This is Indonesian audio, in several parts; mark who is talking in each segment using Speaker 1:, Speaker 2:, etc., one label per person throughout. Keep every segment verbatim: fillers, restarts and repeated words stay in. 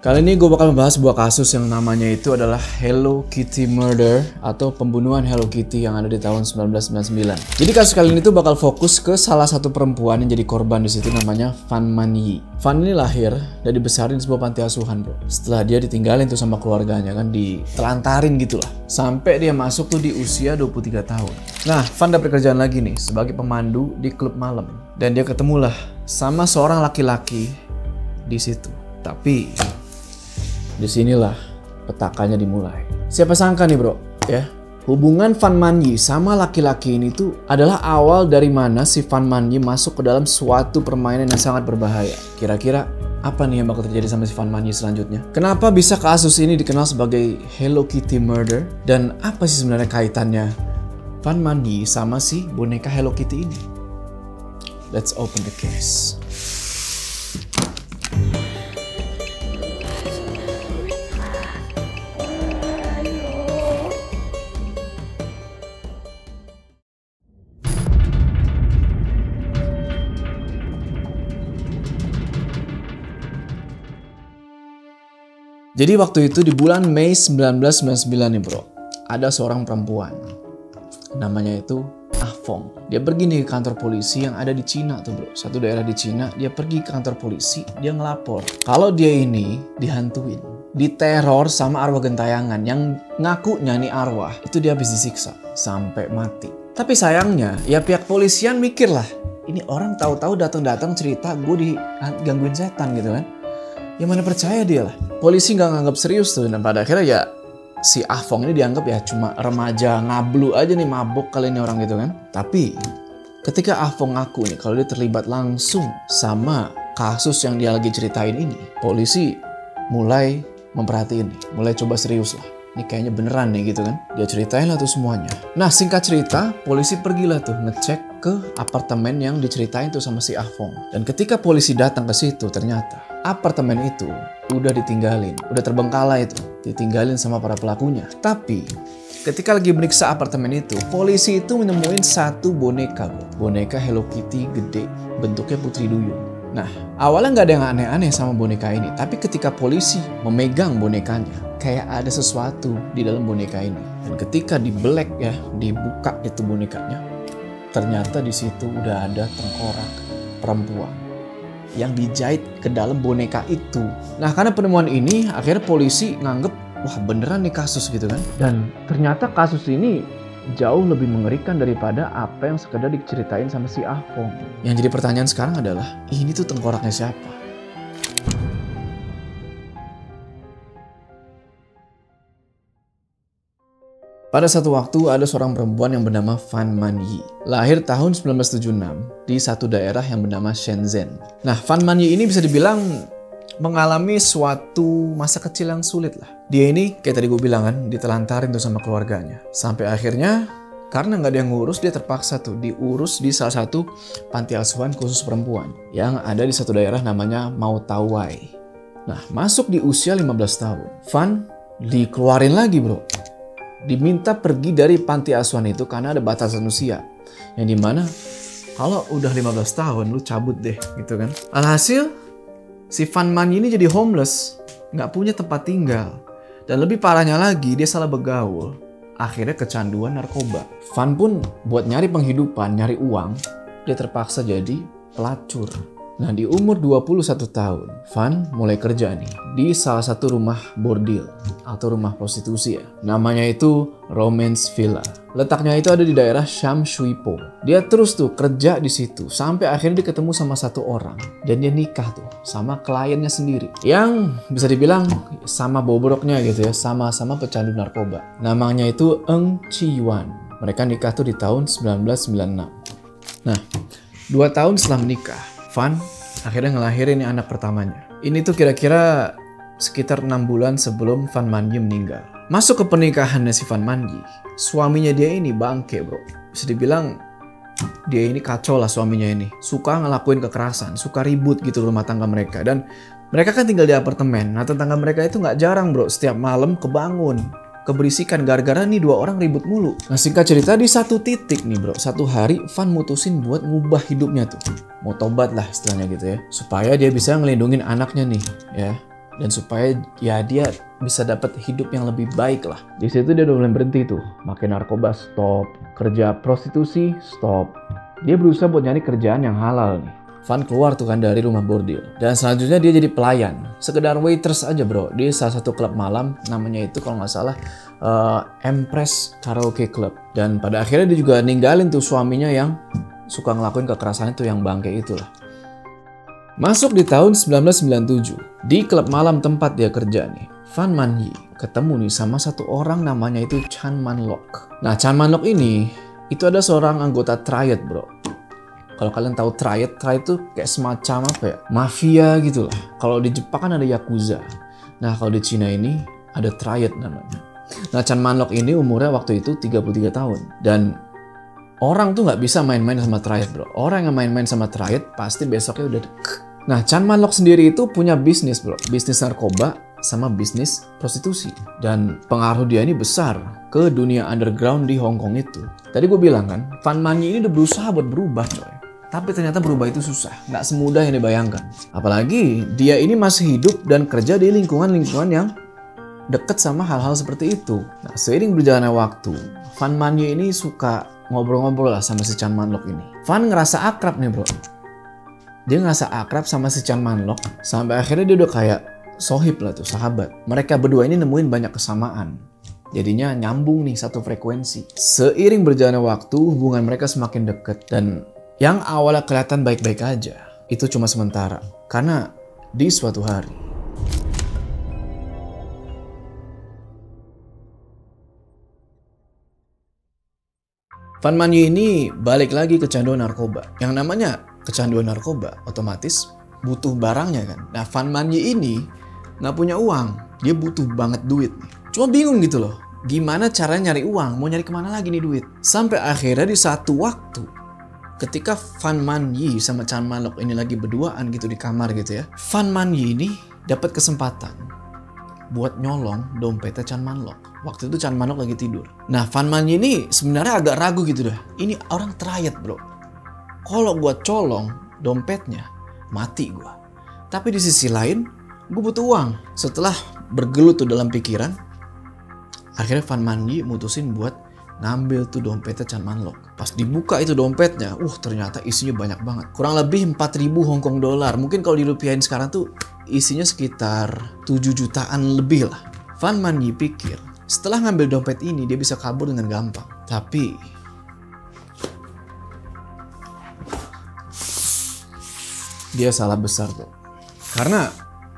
Speaker 1: Kali ini gue bakal membahas sebuah kasus yang namanya itu adalah Hello Kitty Murder atau pembunuhan Hello Kitty yang ada di tahun seribu sembilan ratus sembilan puluh sembilan. Jadi kasus kali ini tuh bakal fokus ke salah satu perempuan yang jadi korban di situ, namanya Van Man Yi. Van ini lahir dan dibesarin di sebuah panti asuhan, bro. Setelah dia ditinggalin tuh sama keluarganya, kan ditelantarin gitu lah. Sampai dia masuk tuh di usia dua puluh tiga tahun. Nah, Van dapat kerjaan lagi nih sebagai pemandu di klub malam. Dan dia ketemulah sama seorang laki-laki di situ. Tapi disinilah petakannya dimulai. Siapa sangka nih bro, ya, hubungan Van Man Yi sama laki-laki ini tuh adalah awal dari mana si Van Man Yi masuk ke dalam suatu permainan yang sangat berbahaya. Kira-kira apa nih yang bakal terjadi sama si Van Man Yi selanjutnya? Kenapa bisa kasus ini dikenal sebagai Hello Kitty Murder? Dan apa sih sebenarnya kaitannya Van Man Yi sama si boneka Hello Kitty ini? Let's open the case. Jadi waktu itu di bulan Mei seribu sembilan ratus sembilan puluh sembilan nih bro, ada seorang perempuan, namanya itu Ah Fong. Dia pergi nih ke kantor polisi yang ada di Cina tuh bro, satu daerah di Cina. Dia pergi ke kantor polisi, dia ngelapor kalau dia ini dihantuin, diteror sama arwah gentayangan yang ngakunya nih arwah itu dia habis disiksa sampai mati. Tapi sayangnya ya pihak polisian mikir lah, ini orang tahu-tahu datang-datang cerita gue digangguin setan gitu kan. Yang mana percaya dia lah. Polisi nggak nganggap serius tuh, dan pada akhirnya ya si Ah Fong ini dianggap ya cuma remaja ngablu aja nih, mabok kali ini orang gitu kan. Tapi ketika Ah Fong ngaku nih kalau dia terlibat langsung sama kasus yang dia lagi ceritain ini, polisi mulai memperhatiin nih, mulai coba serius lah. Ini kayaknya beneran nih gitu kan. Dia ceritain lah tuh semuanya. Nah singkat cerita, polisi pergilah tuh ngecek ke apartemen yang diceritain tuh sama si Ah Fong. Dan ketika polisi datang ke situ, ternyata apartemen itu udah ditinggalin, udah terbengkalai itu, ditinggalin sama para pelakunya. Tapi ketika lagi meriksa apartemen itu, polisi itu menemuin satu boneka, bro. Boneka Hello Kitty gede, bentuknya putri duyung. Nah, awalnya nggak ada yang aneh-aneh sama boneka ini. Tapi ketika polisi memegang bonekanya, kayak ada sesuatu di dalam boneka ini. Dan ketika dibelek ya, dibuka itu bonekanya, ternyata di situ udah ada tengkorak perempuan yang dijahit ke dalam boneka itu. Nah, karena penemuan ini, akhirnya polisi nganggep, wah beneran nih kasus gitu kan. Dan ternyata kasus ini jauh lebih mengerikan daripada apa yang sekedar diceritain sama si Ah Fong. Yang jadi pertanyaan sekarang adalah, ini tuh tengkoraknya siapa? Pada satu waktu ada seorang perempuan yang bernama Van Man Yi. Lahir tahun seribu sembilan ratus tujuh puluh enam di satu daerah yang bernama Shenzhen. Nah, Van Man Yi ini bisa dibilang mengalami suatu masa kecil yang sulit lah. Dia ini kayak tadi gue bilang kan, ditelantarin tuh sama keluarganya. Sampai akhirnya karena nggak ada yang ngurus, dia terpaksa tuh diurus di salah satu panti asuhan khusus perempuan yang ada di satu daerah namanya Mau Tau Wai. Nah, masuk di usia lima belas tahun, Van dikeluarin lagi bro. Diminta pergi dari panti asuhan itu karena ada batasan usia. Yang dimana kalau udah lima belas tahun lu cabut deh gitu kan. Alhasil si Van Man ini jadi homeless, nggak punya tempat tinggal. Dan lebih parahnya lagi, dia salah begaul. Akhirnya kecanduan narkoba. Van pun buat nyari penghidupan, nyari uang, dia terpaksa jadi pelacur. Nah di umur dua puluh satu tahun, Van mulai kerja nih di salah satu rumah bordil atau rumah prostitusi ya. Namanya itu Romance Villa. Letaknya itu ada di daerah Sham Shui Po. Dia terus tuh kerja di situ sampai akhirnya dia ketemu sama satu orang dan dia nikah tuh sama kliennya sendiri yang bisa dibilang sama bobroknya gitu ya, sama-sama pecandu narkoba. Namanya itu Eng Chi Yuan. Mereka nikah tuh di tahun seribu sembilan ratus sembilan puluh enam. Nah, dua tahun setelah menikah, Van akhirnya ngelahirin nih anak pertamanya. Ini tuh kira-kira sekitar enam bulan sebelum Van Man Yi meninggal. Masuk ke pernikahannya si Van Man Yi, suaminya dia ini bangke bro. Bisa dibilang dia ini kacau lah suaminya ini. Suka ngelakuin kekerasan, suka ribut gitu rumah tangga mereka. Dan mereka kan tinggal di apartemen. Nah tetangga mereka itu nggak jarang bro, setiap malam kebangun keberisikan gara-gara nih dua orang ribut mulu. Nah singkat cerita di satu titik nih bro, satu hari Van mutusin buat ngubah hidupnya tuh. Mau tobat lah istilahnya gitu ya. Supaya dia bisa ngelindungin anaknya nih ya. dan supaya ya dia bisa dapat hidup yang lebih baik lah. Di situ dia udah mulai berhenti tuh, makin narkoba stop, kerja prostitusi stop. Dia berusaha buat nyari kerjaan yang halal nih. Van keluar tuh kan dari rumah bordil. Dan selanjutnya dia jadi pelayan. Sekedar waitress aja bro. Di salah satu klub malam. Namanya itu kalau nggak salah uh, Empress Karaoke Club. Dan pada akhirnya dia juga ninggalin tuh suaminya yang suka ngelakuin kekerasan itu, yang bangke itulah. Masuk di tahun sembilan belas sembilan puluh tujuh. Di klub malam tempat dia kerja nih, Van Man Yi ketemu nih sama satu orang namanya itu Chan Man Lok. Nah Chan Man Lok ini itu ada seorang anggota triad bro. Kalau kalian tahu triad, triad itu kayak semacam apa ya? Mafia gitu lah. Kalau di Jepang kan ada Yakuza. Nah kalau di Cina ini ada triad namanya. Nah Chan Man Lok ini umurnya waktu itu tiga puluh tiga tahun. Dan orang tuh nggak bisa main-main sama triad bro. Orang yang main-main sama triad pasti besoknya udah dek. Nah Chan Man Lok sendiri itu punya bisnis bro. Bisnis narkoba sama bisnis prostitusi. Dan pengaruh dia ini besar ke dunia underground di Hong Kong itu. Tadi gue bilang kan, Van Man Yi ini udah berusaha buat berubah coy. Tapi ternyata berubah itu susah, nggak semudah yang dibayangkan. Apalagi dia ini masih hidup dan kerja di lingkungan-lingkungan yang deket sama hal-hal seperti itu. Nah, seiring berjalannya waktu, Van Man Yi ini suka ngobrol-ngobrol lah sama si Chan Man Lok ini. Van ngerasa akrab nih bro. Dia ngerasa akrab sama si Chan Man Lok, sampai akhirnya dia udah kayak sohib lah tuh, sahabat. Mereka berdua ini nemuin banyak kesamaan. Jadinya nyambung nih satu frekuensi. Seiring berjalannya waktu, hubungan mereka semakin deket. Dan yang awalnya kelihatan baik-baik aja, itu cuma sementara. Karena di suatu hari, Van Man Yi ini balik lagi kecanduan narkoba. Yang namanya kecanduan narkoba, otomatis butuh barangnya kan. Nah Van Man Yi ini nggak punya uang, dia butuh banget duit nih. Cuma bingung gitu loh, gimana caranya nyari uang, mau nyari kemana lagi nih duit. Sampai akhirnya di satu waktu, ketika Van Man Yi sama Chan Man Lok ini lagi berduaan gitu di kamar gitu ya, Van Man Yi ini dapat kesempatan buat nyolong dompetnya Chan Man Lok. Waktu itu Chan Man Lok lagi tidur. Nah Van Man Yi ini sebenarnya agak ragu gitu dah. Ini orang triad bro. Kalau gua colong dompetnya, mati gua. Tapi di sisi lain, gue butuh uang. Setelah bergelut tuh dalam pikiran, akhirnya Van Man Yi mutusin buat ngambil tuh dompetnya Chan Man Lok. Pas dibuka itu dompetnya, uh ternyata isinya banyak banget. Kurang lebih empat ribu Hong Kong dolar. Mungkin kalau dirupiahin sekarang tuh isinya sekitar tujuh jutaan lebih lah. Van Man Yi pikir, setelah ngambil dompet ini dia bisa kabur dengan gampang. Tapi dia salah besar tuh. Karena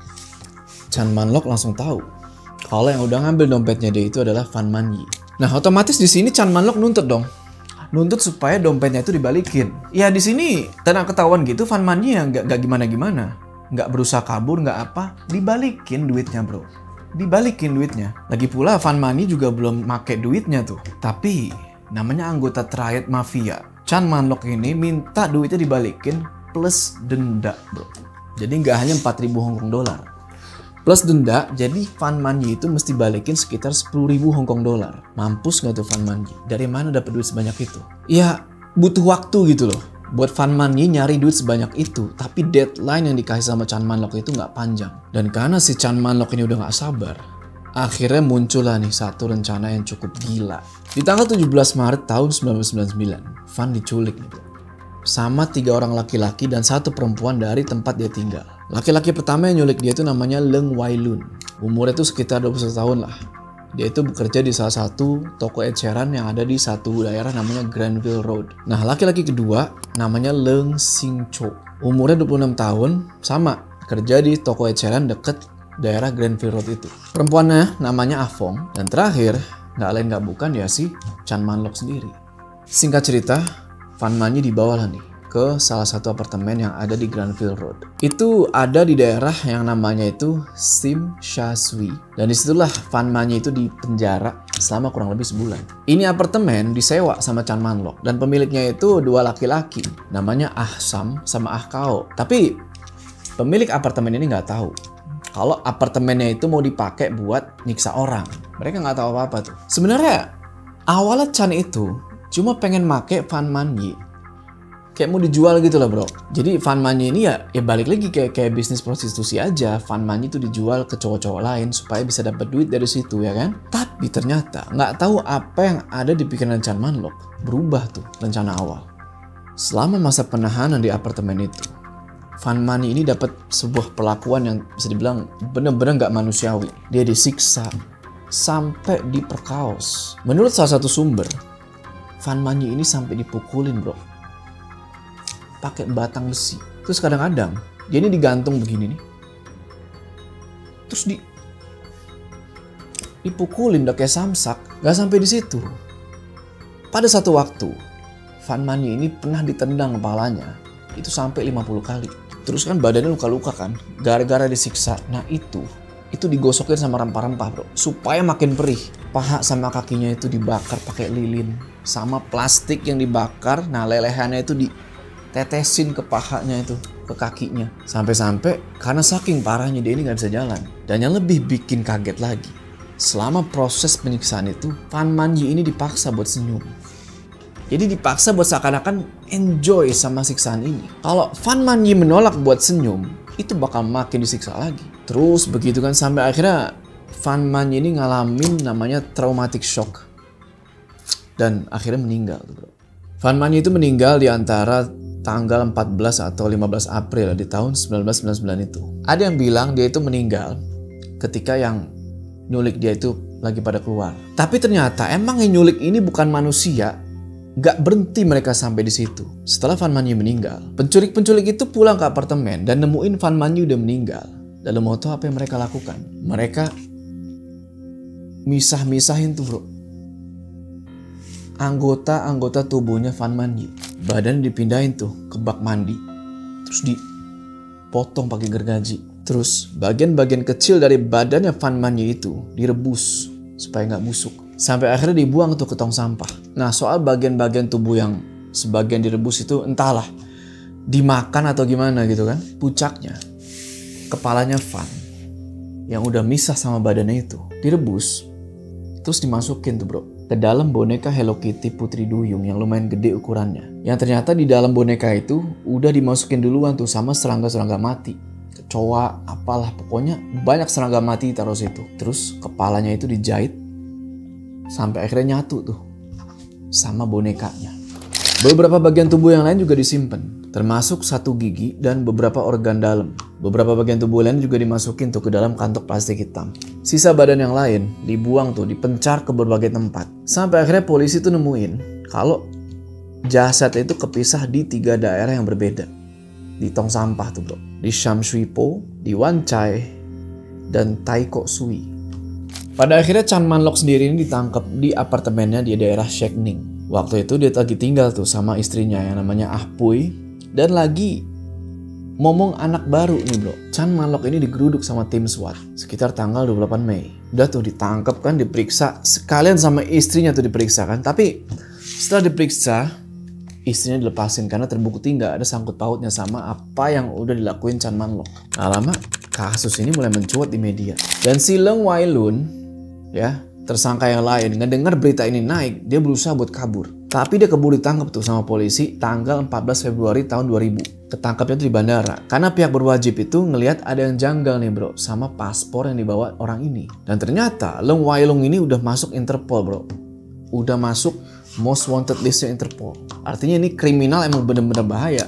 Speaker 1: Chan Man Lok langsung tahu kalau yang udah ngambil dompetnya dia itu adalah Van Man Yi. Nah, otomatis di sini Chan Man Lok nuntut dong. Nuntut supaya dompetnya itu dibalikin. Ya di sini tenang ketahuan gitu Van Man Yi yang nggak gimana-gimana. Nggak berusaha kabur, nggak apa. Dibalikin duitnya bro. Dibalikin duitnya. Lagi pula Van Man Yi juga belum make duitnya tuh. Tapi namanya anggota triad mafia. Chan Man Lok ini minta duitnya dibalikin plus denda bro. Jadi nggak hanya empat ribu Hong Kong dolar. Plus denda, jadi Van Man Yi itu mesti balikin sekitar sepuluh ribu Hong Kong dolar. Mampus nggak tuh Van Man Yi? Dari mana dapat duit sebanyak itu? Ya butuh waktu gitu loh. Buat Van Man Yi nyari duit sebanyak itu. Tapi deadline yang dikasih sama Chan Man Lok itu nggak panjang. Dan karena si Chan Man Lok ini udah nggak sabar, akhirnya muncullah nih satu rencana yang cukup gila. Di tanggal tujuh belas Maret tahun sembilan belas sembilan puluh sembilan, Van diculik nih bro. Sama tiga orang laki-laki dan satu perempuan dari tempat dia tinggal. Laki-laki pertama yang nyulik dia itu namanya Leung Wai Lun. Umurnya itu sekitar dua puluh satu tahun lah. Dia itu bekerja di salah satu toko eceran yang ada di satu daerah namanya Granville Road. Nah, laki-laki kedua namanya Leung Sing Cho. Umurnya dua puluh enam tahun, sama kerja di toko eceran deket daerah Granville Road itu. Perempuannya namanya Ah Fong. Dan terakhir, nggak lain nggak bukan ya si Chan Man Lok sendiri. Singkat cerita, Van Man Yi dibawa lah nih ke salah satu apartemen yang ada di Granville Road. Itu ada di daerah yang namanya itu Tsim Sha Tsui. Dan disitulah Van Man Yi itu dipenjara selama kurang lebih sebulan. Ini apartemen disewa sama Chan Man Lok. Dan pemiliknya itu dua laki-laki. Namanya Ah Sam sama Ah Kao. Tapi pemilik apartemen ini nggak tahu kalau apartemennya itu mau dipakai buat nyiksa orang. Mereka nggak tahu apa-apa tuh. Sebenarnya awalnya Chan itu cuma pengen make Van Man Yi kayak mau dijual gitu lah bro. Jadi Van Manye ini ya, ya balik lagi kayak kayak bisnis prostitusi aja. Van Manye itu dijual ke cowok-cowok lain supaya bisa dapat duit dari situ ya kan. Tapi ternyata nggak tahu apa yang ada di pikiran Chan Man Lok, berubah tuh rencana awal. Selama masa penahanan di apartemen itu, Van Manye ini dapat sebuah perlakuan yang bisa dibilang benar-benar nggak manusiawi. Dia disiksa sampai diperkaos. Menurut salah satu sumber, Van Manye ini sampai dipukulin bro, pakai batang besi. Terus kadang-kadang dia ini digantung begini nih, terus di dipukulin udah kayak samsak. Gak sampai di situ. Pada satu waktu, Van Manye ini pernah ditendang kepalanya itu sampai lima puluh kali. Terus kan badannya luka-luka kan, gara-gara disiksa. Nah itu, itu digosokin sama rempah-rempah bro, supaya makin perih. Paha sama kakinya itu dibakar pakai lilin, sama plastik yang dibakar. Nah lelehannya itu ditetesin ke pahanya itu, ke kakinya. Sampai-sampai karena saking parahnya dia ini gak bisa jalan. Dan yang lebih bikin kaget lagi, selama proses penyiksaan itu, Van Manye ini dipaksa buat senyum. Jadi dipaksa buat seakan-akan enjoy sama siksaan ini. Kalau Van Manye menolak buat senyum, itu bakal makin disiksa lagi. Terus begitu kan sampai akhirnya Van Manye ini ngalamin namanya traumatic shock. Dan akhirnya meninggal tuh bro. Van Manye itu meninggal di antara tanggal empat belas atau lima belas April di tahun seribu sembilan ratus sembilan puluh sembilan itu. Ada yang bilang dia itu meninggal ketika yang nyulik dia itu lagi pada keluar. Tapi ternyata emang yang nyulik ini bukan manusia. Gak berhenti mereka sampai di situ. Setelah Van Manye meninggal, penculik-penculik itu pulang ke apartemen dan nemuin Van Manye udah meninggal. Lalu mau tahu apa yang mereka lakukan? Mereka misah-misahin tuh bro, anggota-anggota tubuhnya Van Manye. Badan dipindahin tuh ke bak mandi, terus dipotong pakai gergaji. Terus bagian-bagian kecil dari badannya Van Manye itu direbus supaya nggak busuk. Sampai akhirnya dibuang tuh ke tong sampah. Nah soal bagian-bagian tubuh yang sebagian direbus itu entahlah dimakan atau gimana gitu kan. Pucaknya, kepalanya Van yang udah misah sama badannya itu direbus. Terus dimasukin tuh bro ke dalam boneka Hello Kitty Putri Duyung yang lumayan gede ukurannya. Yang ternyata di dalam boneka itu udah dimasukin duluan tuh sama serangga-serangga mati. Kecoa, apalah pokoknya banyak serangga mati taruh situ. Terus kepalanya itu dijahit sampai akhirnya nyatu tuh sama bonekanya. Beberapa bagian tubuh yang lain juga disimpan, termasuk satu gigi dan beberapa organ dalam. Beberapa bagian tubuh lain juga dimasukin tuh ke dalam kantong plastik hitam. Sisa badan yang lain dibuang tuh, dipencar ke berbagai tempat. Sampai akhirnya polisi tuh nemuin kalau jasad itu kepisah di tiga daerah yang berbeda. Di tong sampah tuh bro, di Sham Shui Po, di Wan Chai, dan Tai Kok Sui. Pada akhirnya Chan Man Lok sendiri ini ditangkap di apartemennya di daerah Shek Ning. Waktu itu dia lagi tinggal tuh sama istrinya yang namanya Ah Pui. Dan lagi momong anak baru nih bro. Chan Man Lok ini digeruduk sama tim SWAT sekitar tanggal dua puluh delapan Mei. Udah tuh ditangkap kan, diperiksa. Sekalian sama istrinya tuh diperiksa kan. Tapi setelah diperiksa, istrinya dilepasin karena terbukti nggak ada sangkut pautnya sama apa yang udah dilakuin Chan Man Lok. Nah lama kasus ini mulai mencuat di media. Dan si Leung Wai Lun, ya, tersangka yang lain, ngedengar berita ini naik, dia berusaha buat kabur. Tapi dia keburu ditangkap tuh sama polisi tanggal empat belas Februari tahun dua ribu. Ketangkapnya tuh di bandara. Karena pihak berwajib itu ngelihat ada yang janggal nih bro, sama paspor yang dibawa orang ini. Dan ternyata Leung Wai Lun ini udah masuk Interpol bro. Udah masuk Most Wanted listnya Interpol. Artinya ini kriminal emang bener-bener bahaya.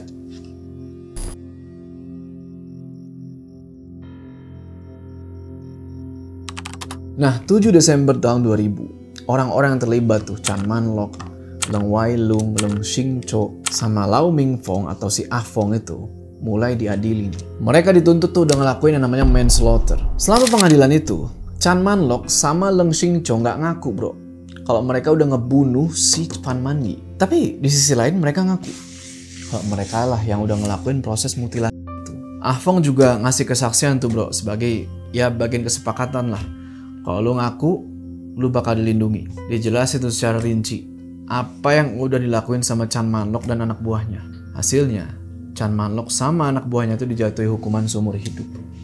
Speaker 1: Nah, tujuh Desember tahun dua ribu, orang-orang yang terlibat tuh Chan Man Lok, Leung Wai Lun, Leung Shing Cho, sama Lau Ming Fong atau si Ah Fong itu mulai diadili nih. Mereka dituntut tuh udah ngelakuin yang namanya manslaughter. Selama pengadilan itu, Chan Man Lok sama Leung Shing Cho nggak ngaku bro kalau mereka udah ngebunuh si Van Manye. Tapi di sisi lain mereka ngaku kalau mereka lah yang udah ngelakuin proses mutilasi itu. Ah Fong juga ngasih kesaksian tuh bro sebagai ya bagian kesepakatan lah. Kalau lu ngaku, lu bakal dilindungi. Dia jelasin itu secara rinci apa yang udah dilakuin sama Chan Man Lok dan anak buahnya. Hasilnya, Chan Man Lok sama anak buahnya itu dijatuhi hukuman seumur hidup.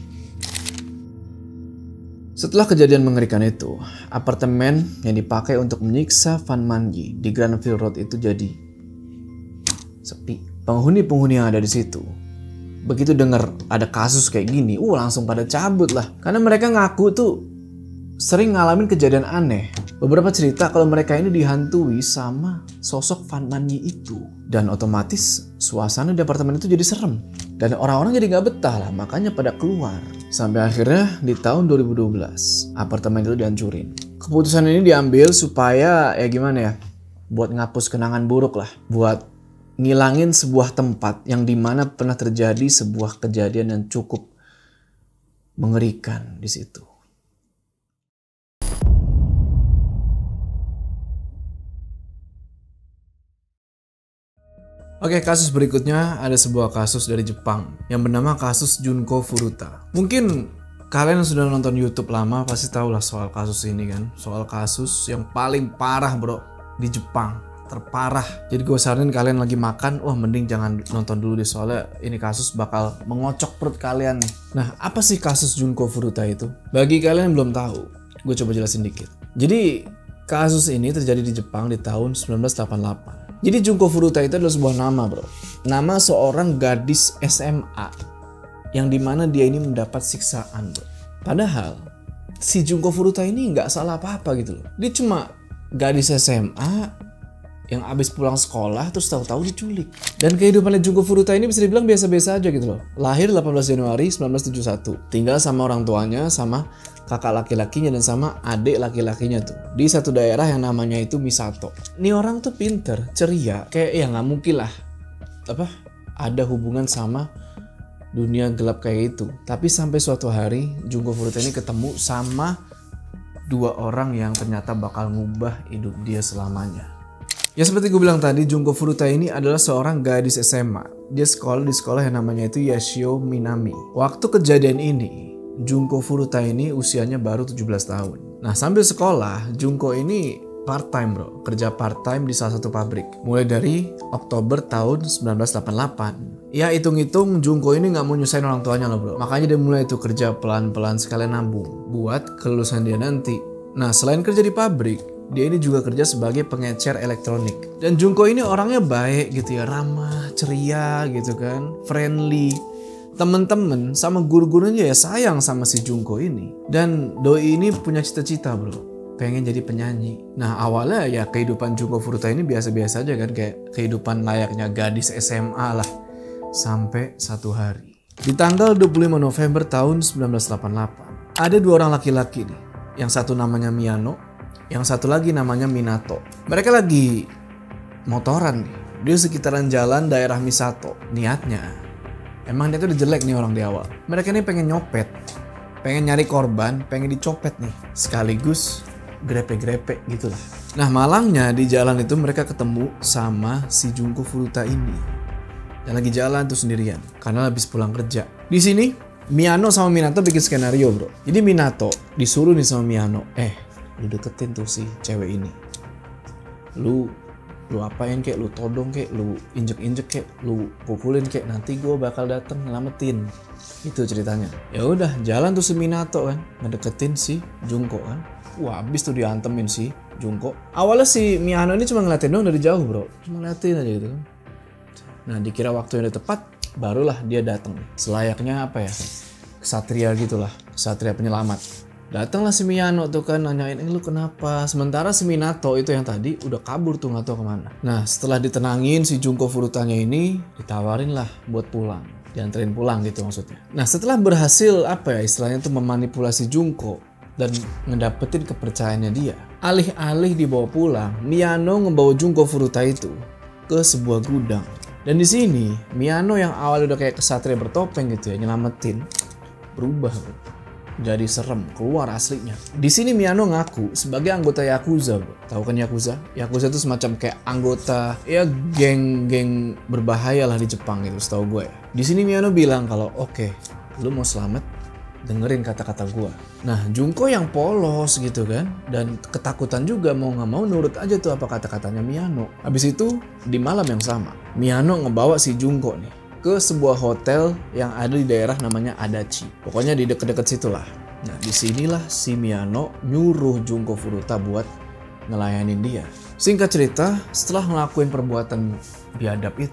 Speaker 1: Setelah kejadian mengerikan itu, apartemen yang dipakai untuk menyiksa Van Manye di Granville Road itu jadi sepi. penghuni-penghuni yang ada di situ begitu dengar ada kasus kayak gini, uh langsung pada cabut lah. Karena mereka ngaku tuh sering ngalamin kejadian aneh. Beberapa cerita kalau mereka ini dihantui sama sosok Fan Man-yi itu. Dan otomatis suasana di apartemen itu jadi serem. Dan orang-orang jadi gak betah lah, makanya pada keluar. Sampai akhirnya di tahun dua ribu dua belas, apartemen itu dihancurin. Keputusan ini diambil supaya ya gimana ya, buat ngapus kenangan buruk lah. Buat ngilangin sebuah tempat yang dimana pernah terjadi sebuah kejadian yang cukup mengerikan di situ. Oke, kasus berikutnya ada sebuah kasus dari Jepang yang bernama kasus Junko Furuta. Mungkin kalian yang sudah nonton YouTube lama pasti tahu lah soal kasus ini kan. Soal kasus yang paling parah bro di Jepang. Terparah. Jadi gue saranin kalian lagi makan, wah mending jangan nonton dulu deh soalnya ini kasus bakal mengocok perut kalian nih. Nah, apa sih kasus Junko Furuta itu? Bagi kalian yang belum tahu, gue coba jelasin dikit. Jadi kasus ini terjadi di Jepang di tahun seribu sembilan ratus delapan puluh delapan. Jadi Junko Furuta itu adalah sebuah nama bro. Nama seorang gadis S M A yang dimana dia ini mendapat siksaan bro. Padahal si Junko Furuta ini nggak salah apa-apa gitu loh. Dia cuma gadis S M A yang abis pulang sekolah terus tahu-tahu diculik. Dan kehidupannya Junko Furuta ini bisa dibilang biasa-biasa aja gitu loh. Lahir delapan belas Januari seribu sembilan ratus tujuh puluh satu. Tinggal sama orang tuanya, sama kakak laki-lakinya dan sama adik laki-lakinya tuh. Di satu daerah yang namanya itu Misato. Ini orang tuh pinter, ceria. Kayak ya nggak mungkin lah apa ada hubungan sama dunia gelap kayak itu. Tapi sampai suatu hari Junko Furuta ini ketemu sama dua orang yang ternyata bakal ngubah hidup dia selamanya. Ya seperti gue bilang tadi, Junko Furuta ini adalah seorang gadis S M A. Dia sekolah di sekolah yang namanya itu Yashio Minami. Waktu kejadian ini, Junko Furuta ini usianya baru tujuh belas tahun. Nah sambil sekolah, Junko ini part time bro. Kerja part time di salah satu pabrik. Mulai dari Oktober tahun seribu sembilan ratus delapan puluh delapan. Ya hitung-hitung Junko ini gak mau nyusahin orang tuanya loh bro. Makanya dia mulai tuh kerja pelan-pelan sekalian nabung. Buat kelulusan dia nanti. Nah selain kerja di pabrik, dia ini juga kerja sebagai pengecer elektronik. Dan Junko ini orangnya baik gitu ya, ramah, ceria gitu kan, friendly. Temen-temen sama guru-gurunya ya sayang sama si Junko ini. Dan doi ini punya cita-cita bro, pengen jadi penyanyi. Nah awalnya ya kehidupan Junko Furuta ini biasa-biasa aja kan, kayak kehidupan layaknya gadis S M A lah. Sampai satu hari, di tanggal dua puluh lima November tahun seribu sembilan ratus delapan puluh delapan, ada dua orang laki-laki nih. Yang satu namanya Miyano, yang satu lagi namanya Minato. Mereka lagi motoran nih di sekitaran jalan daerah Misato. Niatnya, emang dia tuh udah jelek nih orang di awal. Mereka ini pengen nyopet, pengen nyari korban, pengen dicopet nih. Sekaligus grepe-grepe gitu lah. Nah malangnya di jalan itu mereka ketemu sama si Junko Furuta ini. Yang lagi jalan tuh sendirian karena habis pulang kerja. Di sini Miyano sama Minato bikin skenario bro. Jadi Minato disuruh nih sama Miyano, eh lu deketin tuh si cewek ini, lu lu apain kek, lu todong kek, lu injek-injek kek, lu pukulin kek, nanti gue bakal dateng nyelamatin. Itu ceritanya. Ya udah jalan tuh si Minato kan ngedeketin si Junko kan. Wah abis tuh diantemin si Junko. Awalnya si Miyano ini cuma ngeliatin dong dari jauh bro, cuma ngeliatin aja gitu kan. Nah dikira waktu yang udah tepat barulah dia datang selayaknya apa ya, kesatria gitulah, kesatria penyelamat. Datanglah si Miyano tuh kan nanyain, eh lu kenapa? Sementara si Minato itu yang tadi udah kabur tuh nggak tahu kemana. Nah setelah ditenangin si Junko Furutanya ini ditawarin lah buat pulang, dianterin pulang gitu maksudnya. Nah setelah berhasil apa ya istilahnya tuh memanipulasi Junko dan ngedapetin kepercayaannya dia, alih-alih dibawa pulang, Miyano ngebawa Junko Furuta itu ke sebuah gudang. Dan di sini Miyano yang awal udah kayak kesatria bertopeng gitu ya nyelamatin, berubah bro. Jadi serem, keluar aslinya. Di sini Miyano ngaku sebagai anggota Yakuza, bro. Tahu kan Yakuza? Yakuza itu semacam kayak anggota ya geng-geng berbahaya lah di Jepang gitu, setahu gue. Di sini Miyano bilang kalau oke, okay, lu mau selamat, dengerin kata-kata gue. Nah, Junko yang polos gitu kan, dan ketakutan juga mau nggak mau nurut aja tuh apa kata-katanya Miyano. Habis itu di malam yang sama, Miyano ngebawa si Junko nih ke sebuah hotel yang ada di daerah namanya Adachi. Pokoknya di deket-deket situ lah. Nah disinilah si Miyano nyuruh Junko Furuta buat ngelayanin dia. Singkat cerita, setelah ngelakuin perbuatan biadab itu,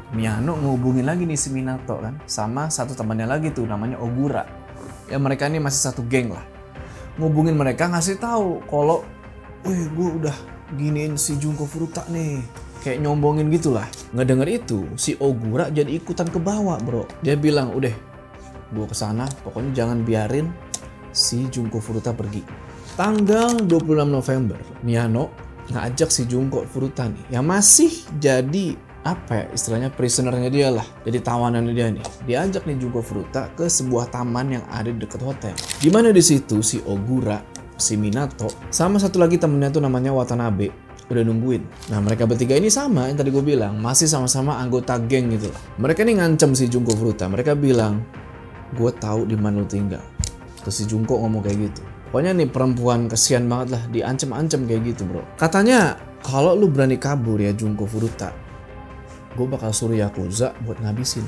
Speaker 1: Miyano ngehubungin lagi nih si Minato kan, sama satu temannya lagi tuh namanya Ogura. Ya mereka ini masih satu geng lah. Ngubungin mereka ngasih tahu kalau, wih gue udah giniin si Junko Furuta nih. Kayak nyombongin gitulah. Ngedenger itu, si Ogura jadi ikutan ke bawah bro. Dia bilang, udah gue kesana, pokoknya jangan biarin si Junko Furuta pergi. Tanggal dua puluh enam November, Miyano ngajak si Junko Furuta nih, yang masih jadi apa ya istilahnya prisonernya dia lah, jadi tawanannya dia nih. Diajak nih Junko Furuta ke sebuah taman yang ada di dekat hotel. Dimana di situ si Ogura, si Minato, sama satu lagi temennya tuh namanya Watanabe udah nungguin. Nah mereka bertiga ini sama yang tadi gue bilang, masih sama-sama anggota geng gitu lah. Mereka nih ngancam si Junko Furuta. Mereka bilang, gue tahu di mana lu tinggal. Terus si Junko ngomong kayak gitu. Pokoknya nih perempuan kesian banget lah, diancam-ancam kayak gitu bro. Katanya kalau lu berani kabur ya Junko Furuta, gue bakal suruh Yakuza buat ngabisin.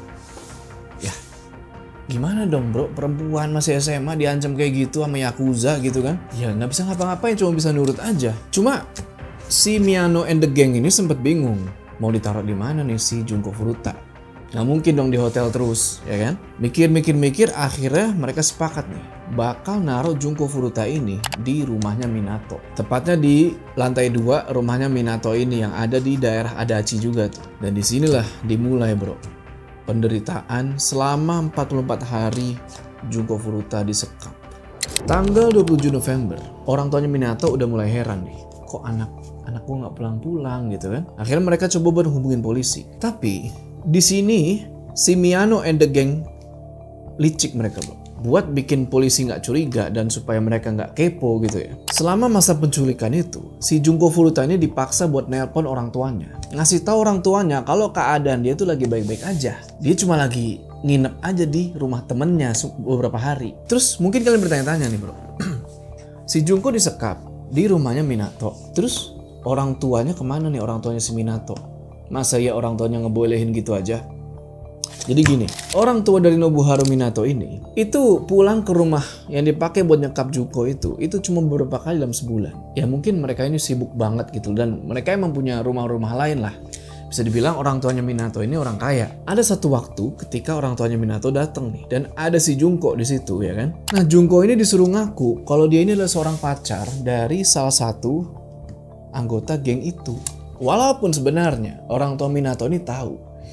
Speaker 1: Ya, gimana dong bro, perempuan masih S M A diancam kayak gitu sama Yakuza gitu kan? Ya nggak bisa ngapa-ngapain, cuma bisa nurut aja. Cuma si Miyano and the gang ini sempet bingung mau ditaruh di mana nih si Junko Furuta. Nggak mungkin dong di hotel terus, ya kan? Mikir-mikir-mikir, akhirnya mereka sepakat nih bakal naruh Junko Furuta ini di rumahnya Minato. Tepatnya di lantai dua rumahnya Minato ini yang ada di daerah Adachi juga tuh. Dan disinilah dimulai bro penderitaan selama empat puluh empat hari Junko Furuta disekap. Tanggal dua puluh tujuh November, orang tuanya Minato udah mulai heran nih. Kok anak anak gue nggak pulang-pulang gitu kan? Akhirnya mereka coba berhubungin polisi. Tapi di sini si Miyano and the gang licik mereka bro, buat bikin polisi nggak curiga dan supaya mereka nggak kepo gitu ya. Selama masa penculikan itu, si Junko Furuta ini dipaksa buat nelpon orang tuanya, ngasih tahu orang tuanya kalau keadaan dia tuh lagi baik-baik aja. Dia cuma lagi nginep aja di rumah temennya beberapa hari. Terus mungkin kalian bertanya-tanya nih bro, si Junko disekap di rumahnya Minato. Terus orang tuanya kemana nih, orang tuanya si Minato? Masa ya orang tuanya ngebolehin gitu aja? Jadi gini, orang tua dari Nobuharu Minato ini itu pulang ke rumah yang dipakai buat nyekap Junko itu, itu cuma beberapa kali dalam sebulan. Ya mungkin mereka ini sibuk banget gitu, dan mereka emang punya rumah-rumah lain lah. Bisa dibilang orang tuanya Minato ini orang kaya. Ada satu waktu ketika orang tuanya Minato datang nih, dan ada si Junko di situ ya kan. Nah Junko ini disuruh ngaku kalau dia ini adalah seorang pacar dari salah satu anggota geng itu. Walaupun sebenarnya orang tua Minato ini tahu